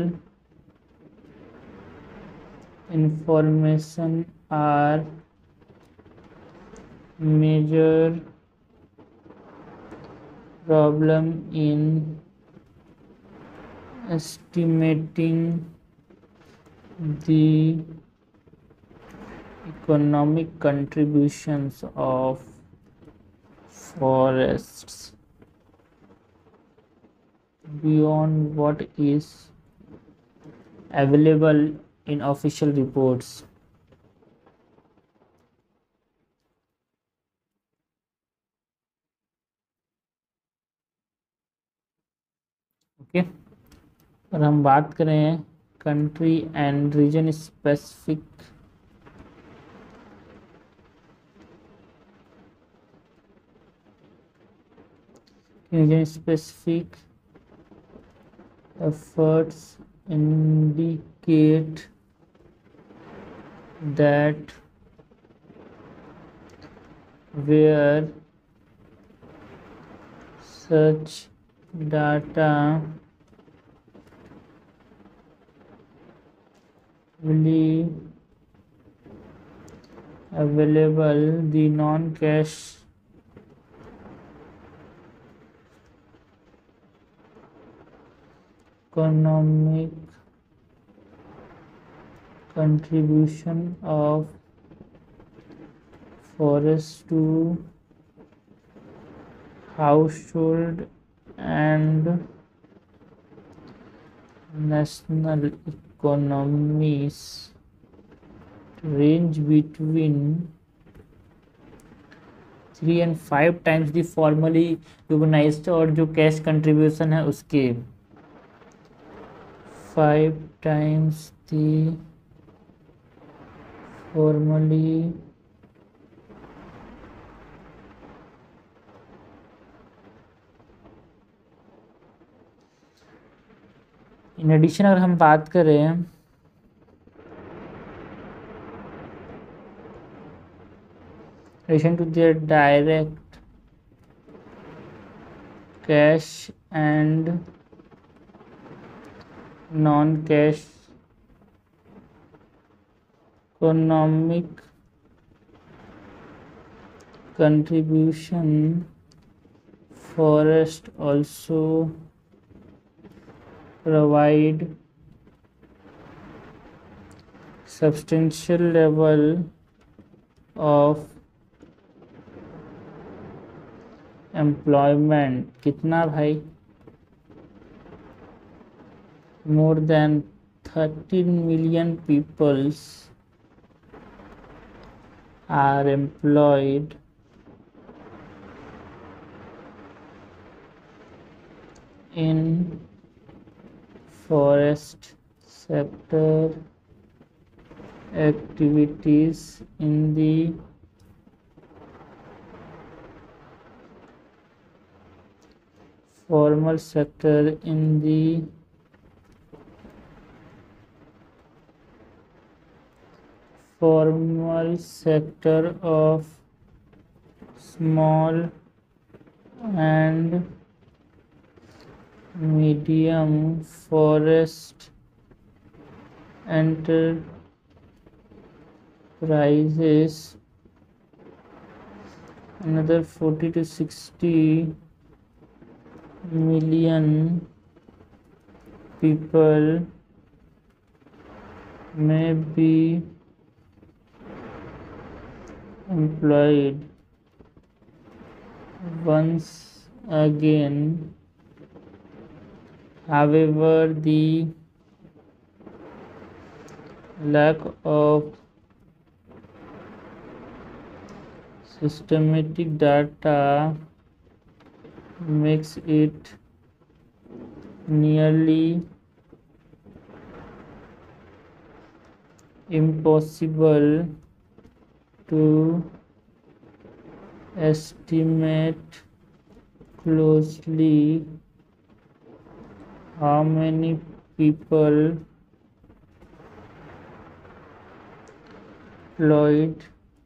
information are major problem in estimating the economic contributions of forests beyond what is available in official reports. Okay okay. और हम बात करें country and region specific region specific efforts indicate that where such data will be available, the non-cash economic contribution of forest to household and national economies range between three and five times the formally recognised, और जो cash contribution है उसके five times the formally in addition अगर हम बात करें relation to their direct cash and non-cash economic contribution, forest also provide substantial level of employment. कितना भाई? more than thirteen million peoples are employed in forest sector activities in the formal sector in the formal sector of small and medium forest enterprises. Another forty to sixty million people may be employed. Once again, however, the lack of systematic data makes it nearly impossible to estimate closely how many people employed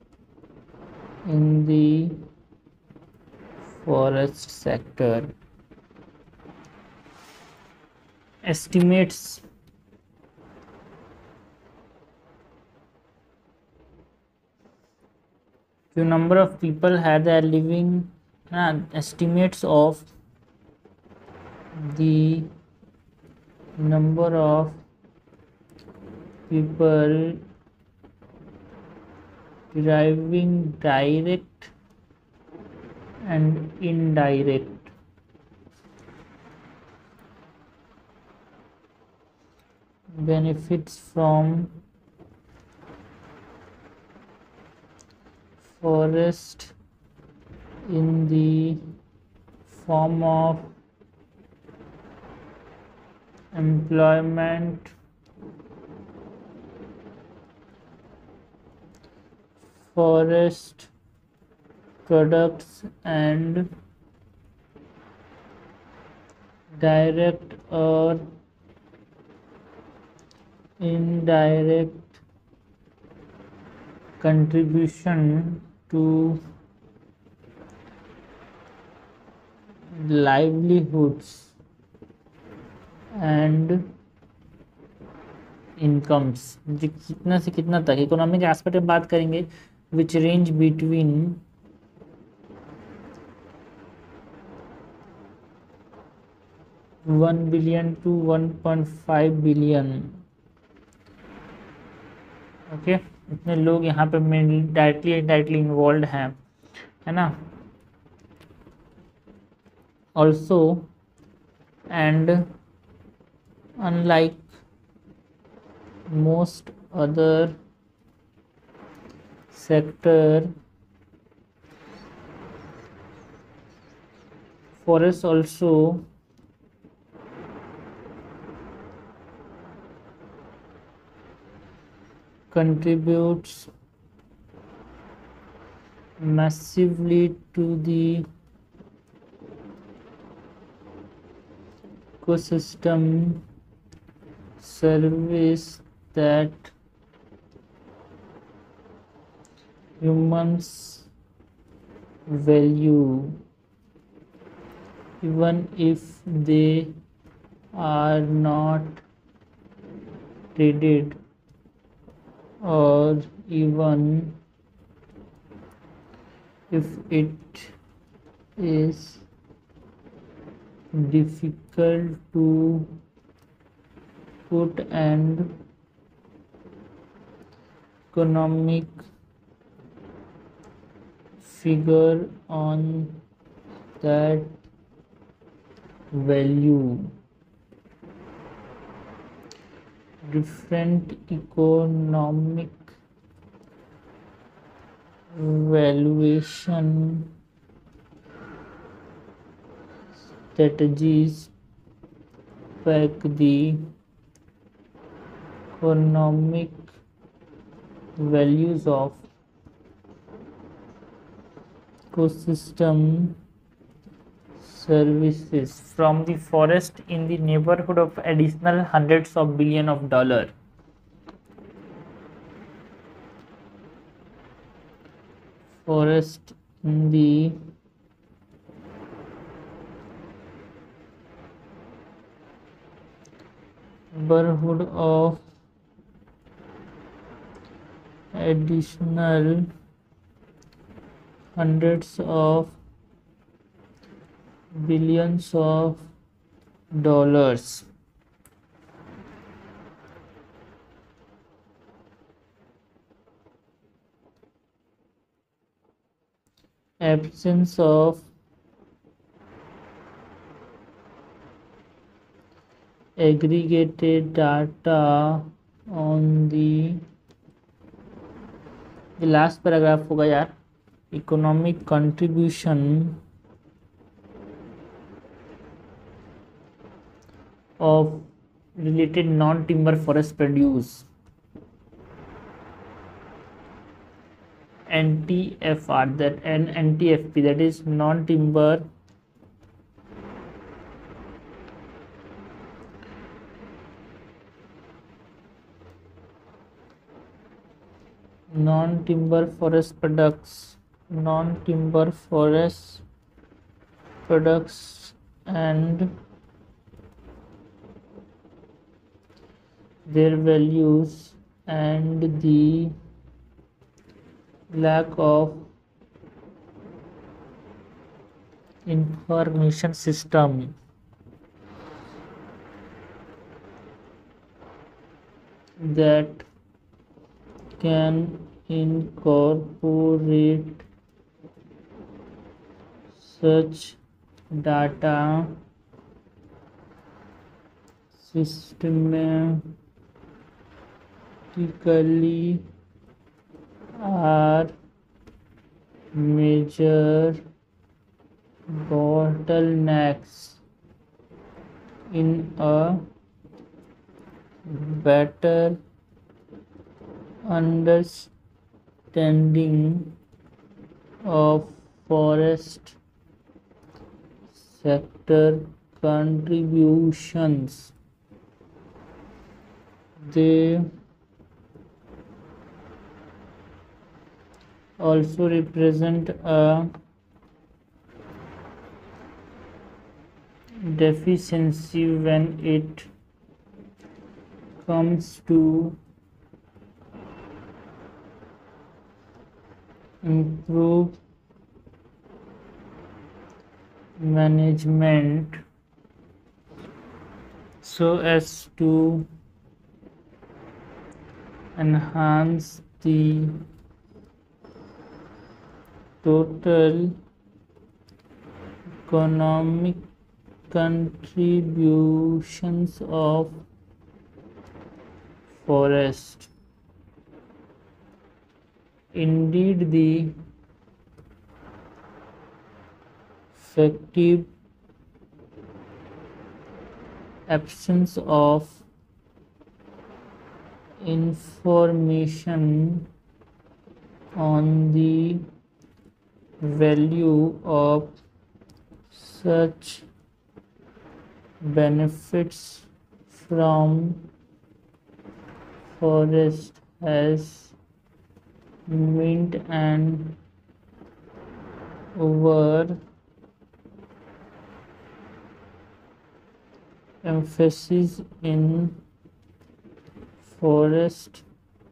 in the forest sector. Estimates the number of people had are living, uh, estimates of the number of people deriving direct and indirect benefits from forest in the form of employment, forest products, and direct or indirect contribution to livelihoods and incomes. कितना से कितना तक economic aspect में बात करेंगे, which range between one billion to one point five billion. Okay, इतने लोग यहाँ पे डायरेक्टली इनडायरेक्टली इन्वॉल्व हैं, है ना. Also and unlike most other sector, forest also contributes massively to the ecosystem service that humans value, even if they are not traded, or even if it is difficult to put and economic figure on that value. Different economic valuation strategies back the economic values of ecosystem services from the forest in the neighborhood of additional hundreds of billion of dollar. Forest in the neighborhood of additional hundreds of billions of dollars. Absence of aggregated data on the the last paragraph होगा यार, economic contribution of related non-timber forest produce N T F R, that and N T F P, that is non-timber non-timber forest products, non-timber forest products and their values, and the lack of information system that can incorporate such data systematically are major bottlenecks in a better understanding of forest sector contributions. They also represent a deficiency when it comes to improve management so as to enhance the total economic contributions of forest. Indeed, the effective absence of information on the value of such benefits from forest has meant an over emphasis in forest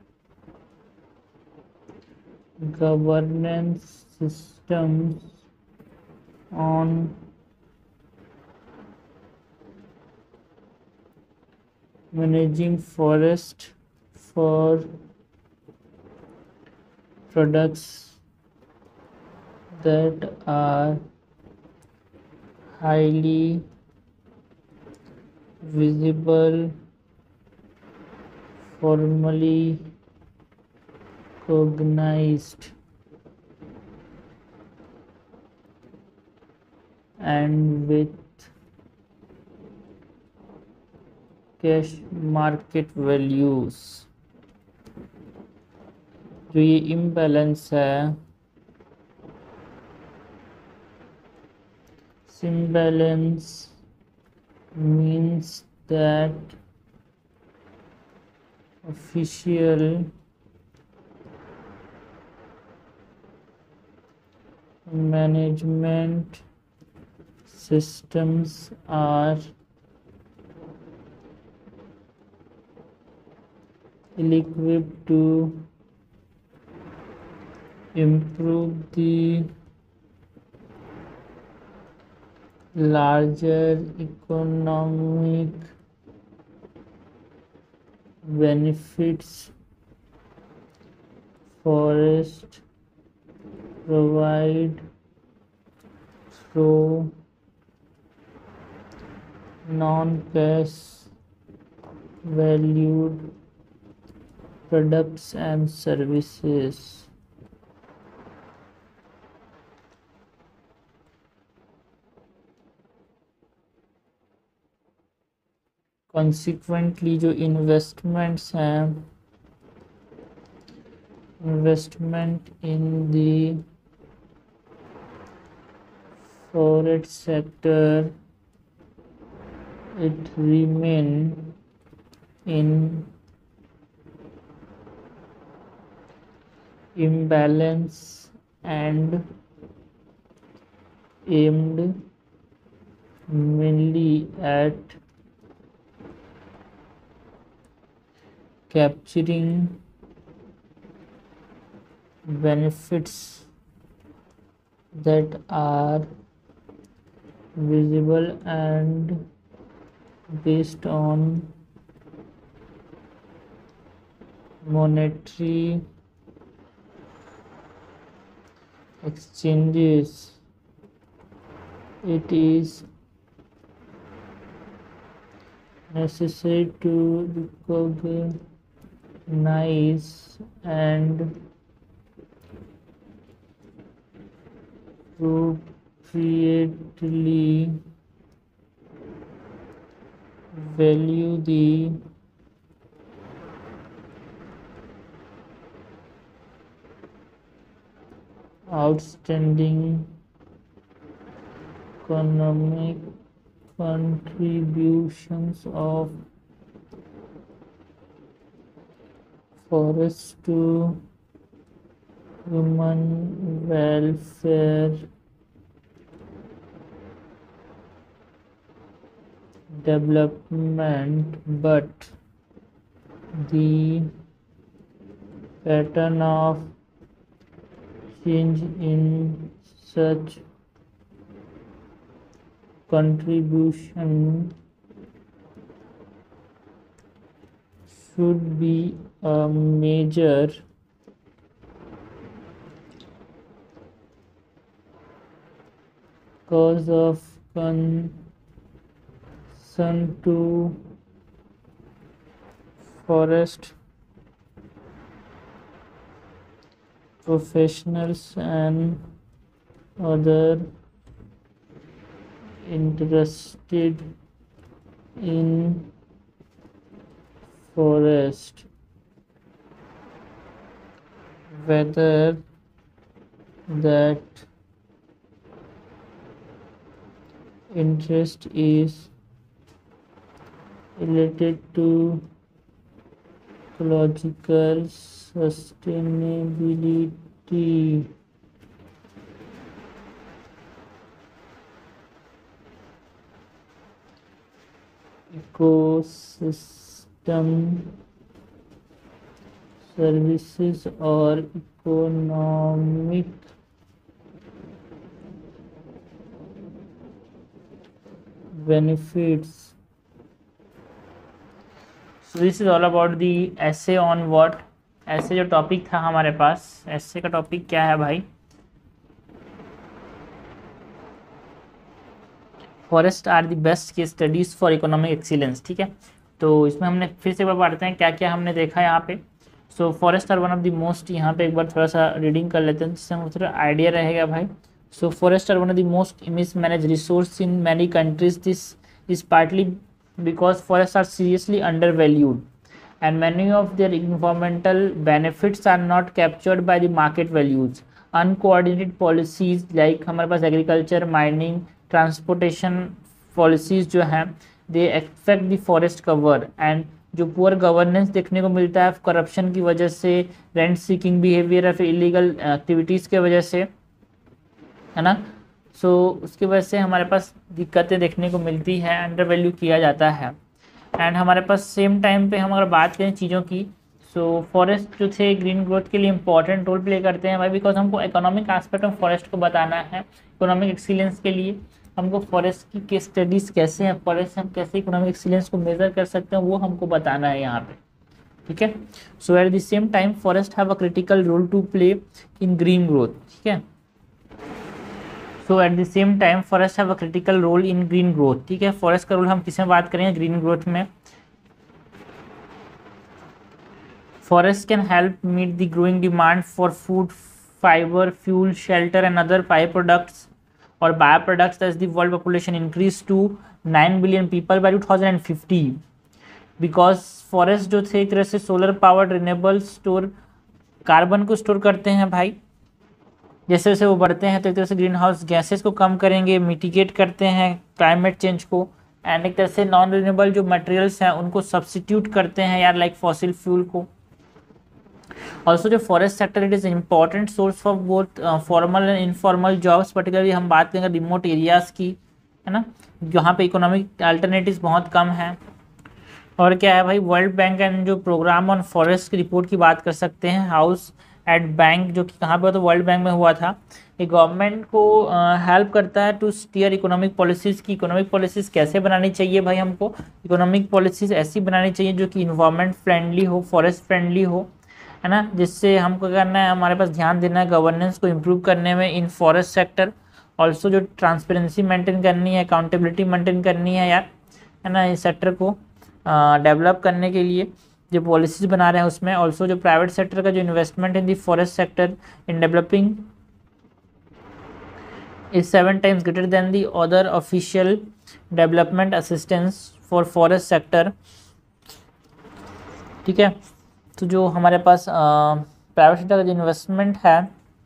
governance systems on managing forest for products that are highly visible, formally cognized and with cash market values। जो ये imbalance है, imbalance means that official management systems are ill-equipped to improve the larger economic benefits forests provide through non-cash valued products and services। Consequently जो investments हैं, investment in the forest sector, it remain in imbalance and aimed mainly at capturing benefits that are visible and based on monetary exchanges। It is necessary to recognize and appropriately value the outstanding economic contributions of forests to human welfare, development, but the pattern of change in such contribution should be a major cause of concern to forest professionals and other interested in forest, whether that interest is related to ecological sustainability, ecosystem services, or economic benefits। So this is all about the essay on what। ऐसे जो topic था हमारे पास, ऐसे का topic क्या है भाई? Forest are the best case studies for economic excellence. ठीक है, तो इसमें हमने फिर से एक बार पढ़ते हैं क्या क्या हमने देखा यहाँ पे। So forest are one of the most, यहाँ पे एक बार थोड़ा सा रीडिंग कर लेते हैं जिससे हमको थोड़ा आइडिया रहेगा भाई So forests are one of the most mismanaged resource in many countries. This is partly because forests are seriously undervalued and many of their environmental benefits are not captured by the market values. Uncoordinated policies like हमारे पास agriculture, mining, transportation policies जो हैं they affect the forest cover and जो poor governance देखने को मिलता है corruption की वजह से, रेंट सीकिंग बिहेवियर या फिर इलीगल एक्टिविटीज़ के वजह से, है ना। सो so, उसकी वजह से हमारे पास दिक्कतें देखने को मिलती है, अंडर वैल्यू किया जाता है। एंड हमारे पास सेम टाइम पे हम अगर बात करें चीज़ों की, सो so, फॉरेस्ट जो थे ग्रीन ग्रोथ के लिए इंपॉर्टेंट रोल प्ले करते हैं भाई, बिकॉज हमको इकोनॉमिक एस्पेक्ट ऑफ फॉरेस्ट को बताना है। इकोनॉमिक एक्सीलेंस के लिए हमको फॉरेस्ट की केस स्टडीज़ कैसे हैं, फॉरेस्ट हम कैसे इकोनॉमिक एक्सीलेंस को मेजर कर सकते हैं, वो हमको बताना है यहाँ पे, ठीक है। So at the same time forest have a critical role to play in green growth, ठीक है। So at the same time forest have a critical role in green growth, ठीक है। फॉरेस्ट का रोल हम किस में बात करेंगे, ग्रीन ग्रोथ में। Forest can help meet the growing demand for food, fibre, fuel, shelter and other by products और bio products as the world population increase to nine billion people by two thousand fifty. Because forest जो थे एक तरह से solar powered renewable store carbon को store करते हैं भाई, जैसे जैसे वो बढ़ते हैं तो एक तरह से ग्रीन हाउस गैसेस को कम करेंगे, मिटिगेट करते हैं क्लाइमेट चेंज को, एंड एक तरह से नॉन रिन्यूएबल जो मटेरियल्स हैं उनको सब्सिट्यूट करते हैं यार लाइक फॉसिल फ्यूल को। ऑल्सो जो forest sector it is important source for both formal and informal jobs, particularly हम बात करेंगे रिमोट एरियाज़ की, है ना, जहाँ पे इकोनॉमिक अल्टरनेटिव्स बहुत कम हैं। और क्या है भाई, वर्ल्ड बैंक एंड जो प्रोग्राम ऑन फॉरेस्ट की रिपोर्ट की बात कर सकते हैं, हाउस एट बैंक जो कि कहाँ पे, तो वर्ल्ड बैंक में हुआ था। ये गवर्नमेंट को हेल्प uh, करता है टू स्टीयर इकोनॉमिक पॉलिसीज़ की, इकोनॉमिक पॉलिसीज़ कैसे बनानी चाहिए भाई, हमको इकोनॉमिक पॉलिसीज़ ऐसी बनानी चाहिए जो कि इन्वायरमेंट फ्रेंडली हो, फॉरेस्ट फ्रेंडली हो, है ना, जिससे हमको करना है, हमारे पास ध्यान देना है गवर्नेंस को इम्प्रूव करने में इन फॉरेस्ट सेक्टर। ऑल्सो जो ट्रांसपेरेंसी मेंटेन करनी है, अकाउंटेबिलिटी मेंटेन करनी है यार, है ना, इस सेक्टर को डेवलप uh, करने के लिए जो पॉलिसीज बना रहे हैं उसमें। ऑल्सो जो प्राइवेट सेक्टर का जो investment in the forest sector in developing is seven times greater than the other official development assistance for forest sector, ठीक है। तो जो हमारे पास प्राइवेट सेक्टर का जो इन्वेस्टमेंट है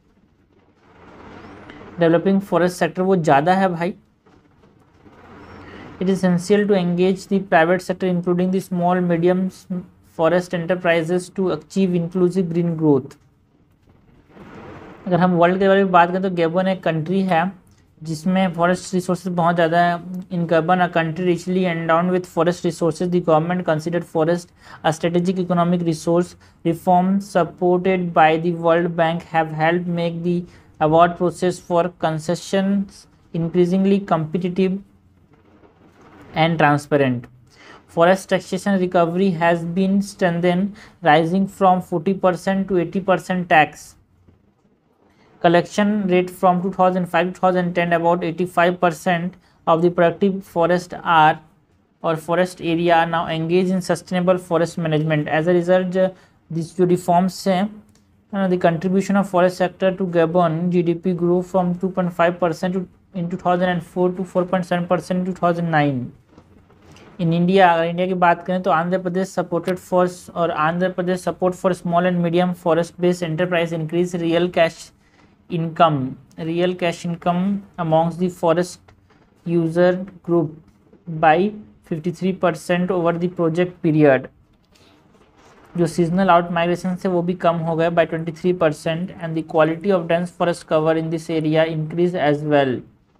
डेवलपिंग फॉरेस्ट सेक्टर वो ज़्यादा है भाई। It is essential to engage the private sector including the small medium forest enterprises to achieve inclusive green growth. अगर हम वर्ल्ड के बारे में बात करें तो गैबन एक कंट्री है जिसमें फॉरेस्ट रिसोर्सेज बहुत ज़्यादा है। In Gabon a country richly endowed with forest resources, the government considered forest a strategic economic resource. Reform supported by the world bank have helped make the award process for concessions increasingly competitive and transparent. Forest taxation recovery has been strengthened, rising from forty percent to eighty percent tax collection rate from two thousand five to two thousand ten. About eighty-five percent of the productive forest are or forest area are now engaged in sustainable forest management. As a result, these जो reforms हैं, uh, the contribution of forest sector to Gabon G D P grew from two point five percent in two thousand four to four point seven percent in two thousand nine. In India, अगर India की बात करें तो Andhra Pradesh supported for और Andhra Pradesh support for small and medium forest based enterprise increase real cash income real cash income amongst the forest user group by fifty three percent over the project period. जो seasonal out migration से वो भी कम हो गए by twenty three percent and the quality of dense forest cover in this area increase as well.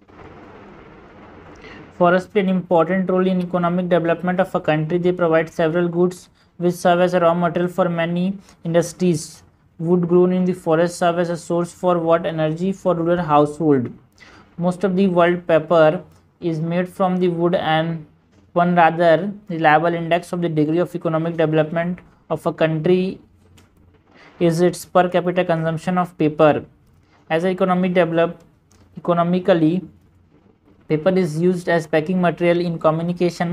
Forests play an important role in economic development of a country. They provide several goods which serve as a raw material for many industries. Wood grown in the forest serves as a source for watt energy for rural household. Most of the world paper is made from the wood, and one rather reliable index of the degree of economic development of a country is its per capita consumption of paper. As the economy develop economically, paper is used as packing material in communication,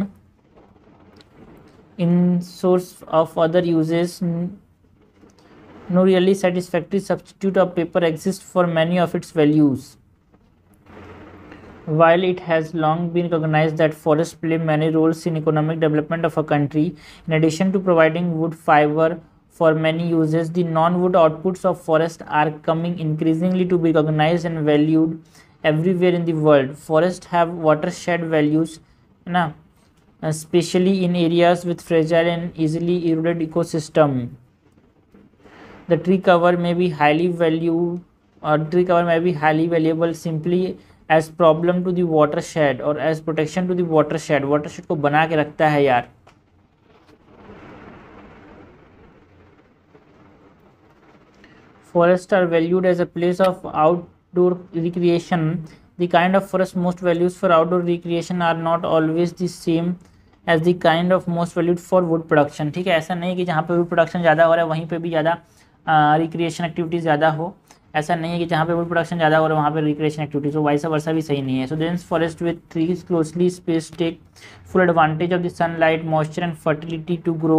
in source of other uses. No really satisfactory substitute of paper exists for many of its values. While it has long been recognized that forests play many roles in economic development of a country, in addition to providing wood fiber for many uses, the non-wood outputs of forest are coming increasingly to be recognized and valued everywhere in the world. Forests have watershed values, na, especially in areas with fragile and easily eroded ecosystem. The tree cover may be highly valued, or tree cover may be highly valuable simply as problem to the watershed or as protection to the watershed. watershed को बना के रखता है यार. Forests are valued as a place of outdoor recreation. The kind of forest most valued for outdoor recreation are not always the same as the kind of most valued for wood production. ठीक है, ऐसा नहीं कि जहाँ पे wood production ज़्यादा हो रहा है वहीं पे भी ज़्यादा रिक्रिएशन एक्टिविटीज़ ज़्यादा हो. ऐसा नहीं है कि जहाँ पे वुड प्रोडक्शन ज़्यादा हो रहा है वहाँ पे रिक्रिएशन एक्टिविटीज हो, वाइस वर्सा भी सही नहीं है. So dense forest with trees closely space take full advantage of the sunlight moisture and fertility to grow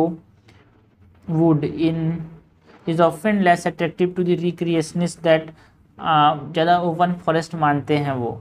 wood in is often less attractive to the recreationist that ज़्यादा open forest मानते हैं वो.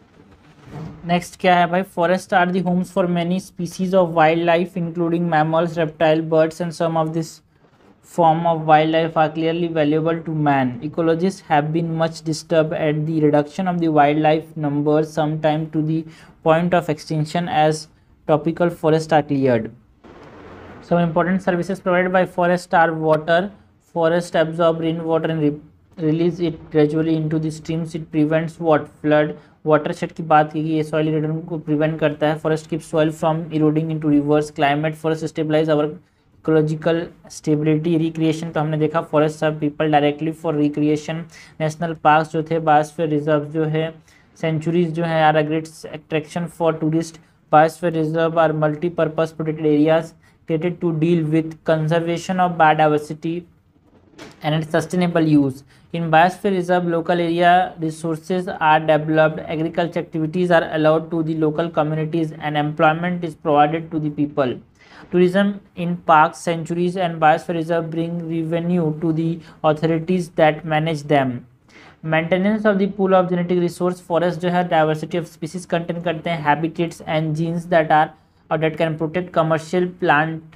Next क्या है भाई, forest are the homes for many species of wild life including mammals, reptile, birds and some of this form of wildlife are clearly valuable to man. Ecologists have been much disturbed at the reduction of the wildlife numbers, sometime to the point of extinction as tropical forests are cleared. Some important services provided by forest are water. Forest absorb rainwater and re release it gradually into the streams. It prevents what flood. watershed की बात की ये soil erosion को prevent करता है. Forest keeps soil from eroding into rivers. Climate, forest stabilize our ecological stability. Recreation तो हमने देखा, फॉरेस्ट सब people directly for recreation. National park जो थे, बायोस्फीयर रिजर्व जो है, सेंचुरीज जो है are a great attraction for tourist. Biosphere reserve are multipurpose protected areas created to deal with conservation of biodiversity and its sustainable use. In biosphere reserve, local area resources are developed, agriculture activities are allowed to the local communities, and employment is provided to the people. Tourism in parks, sanctuaries and biosphere reserve bring revenue to the authorities that manage them. Maintenance of the pool of genetic resource. Forest जो है diversity of species contain करते हैं, habitats and genes that are or that can protect commercial plant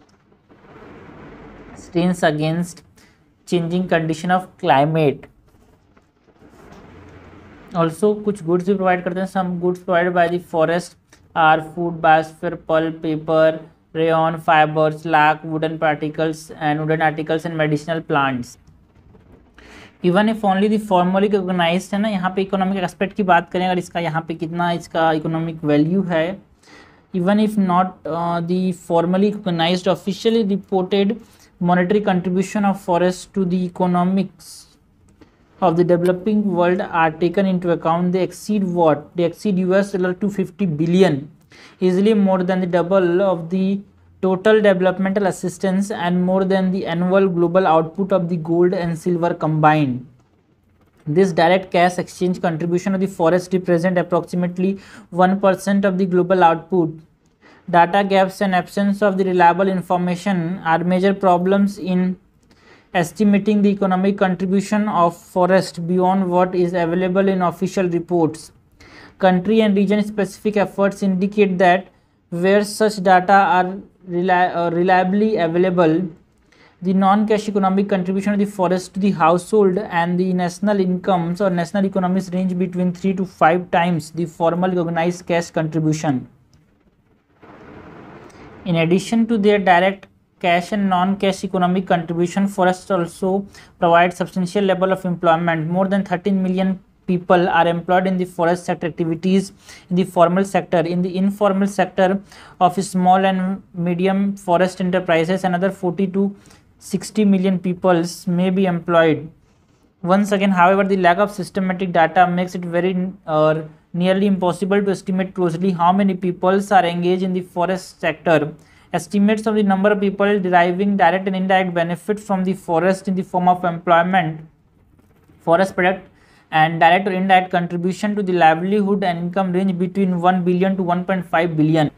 strains against changing condition of climate. Also कुछ goods भी provide करते हैं. Some goods provided by the forest are food, biosphere, pulp, paper, rayon, fibers, lac, wooden particles and wooden articles and medicinal plants. Even if only the formally recognized है ना, यहाँ पे economic aspect की बात करें अगर इसका यहाँ पे कितना इसका इकोनॉमिक वैल्यू है. Even if not uh, the formally recognized officially reported monetary contribution of forests to the economics of the developing world are taken into account, they exceed what? They exceed U S dollar two hundred fifty billion, easily more than the double of the total developmental assistance and more than the annual global output of the gold and silver combined. This direct cash exchange contribution of the forest represent approximately one percent of the global output. Data gaps and absence of the reliable information are major problems in estimating the economic contribution of forest beyond what is available in official reports. Country and region specific efforts indicate that where such data are reli uh, reliably available, the non-cash economic contribution of the forest to the household and the national incomes or national economies range between three to five times the formal recognized cash contribution. In addition to their direct cash and non-cash economic contribution, forests also provide substantial level of employment. More than thirteen million people are employed in the forest sector activities in the formal sector. In the informal sector of small and medium forest enterprises, another forty to sixty million people may be employed. Once again, however, the lack of systematic data makes it very uh, nearly impossible to estimate closely how many people are engaged in the forest sector. Estimates of the number of people deriving direct and indirect benefit from the forest in the form of employment, forest product and direct or indirect contribution to the livelihood and income range between one billion to one point five billion.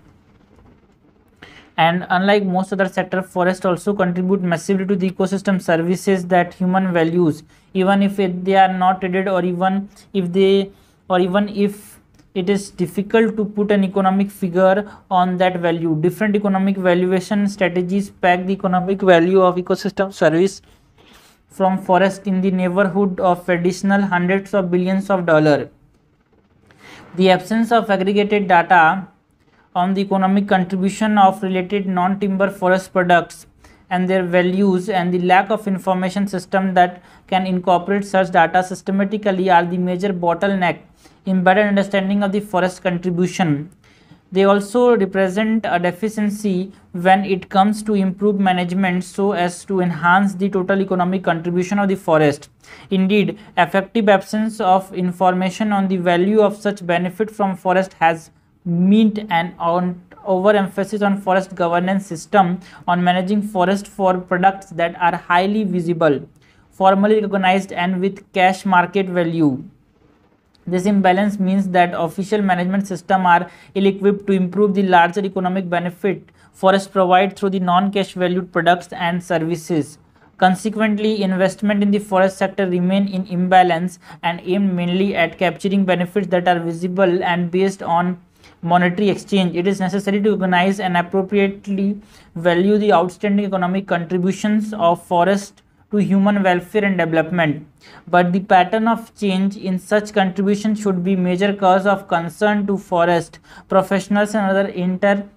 And unlike most other sectors, forests also contribute massively to the ecosystem services that human values, even if it, they are not traded or even if they or even if it is difficult to put an economic figure on that value. Different economic valuation strategies peg the economic value of ecosystem service from forest in the neighborhood of additional hundreds of billions of dollars. The absence of aggregated data on the economic contribution of related non-timber forest products and their values, and the lack of information system that can incorporate such data systematically are the major bottleneck in better understanding of the forest contribution. They also represent a deficiency when it comes to improved management so as to enhance the total economic contribution of the forest. Indeed, effective absence of information on the value of such benefit from forest has meant an on overemphasis on forest governance system on managing forest for products that are highly visible, formally recognized, and with cash market value. This imbalance means that official management systems are ill-equipped to improve the larger economic benefit forests provide through the non-cash valued products and services. Consequently, investment in the forest sector remain in imbalance and aim mainly at capturing benefits that are visible and based on monetary exchange. It is necessary to recognize and appropriately value the outstanding economic contributions of forest to human welfare and development, but the pattern of change in such contributions should be major cause of concern to forest professionals and other interested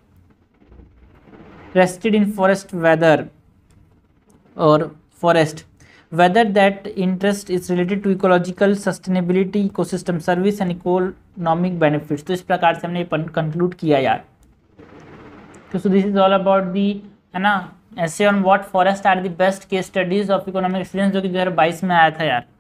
in forest weather or forest whether that interest is related to ecological sustainability, ecosystem service and economic benefits. तो इस प्रकार से हमने conclude किया यार. So this is all about the है ना essay on what forest are the best case studies of economic experience, जो कि दो हज़ार बाईस में आया था यार.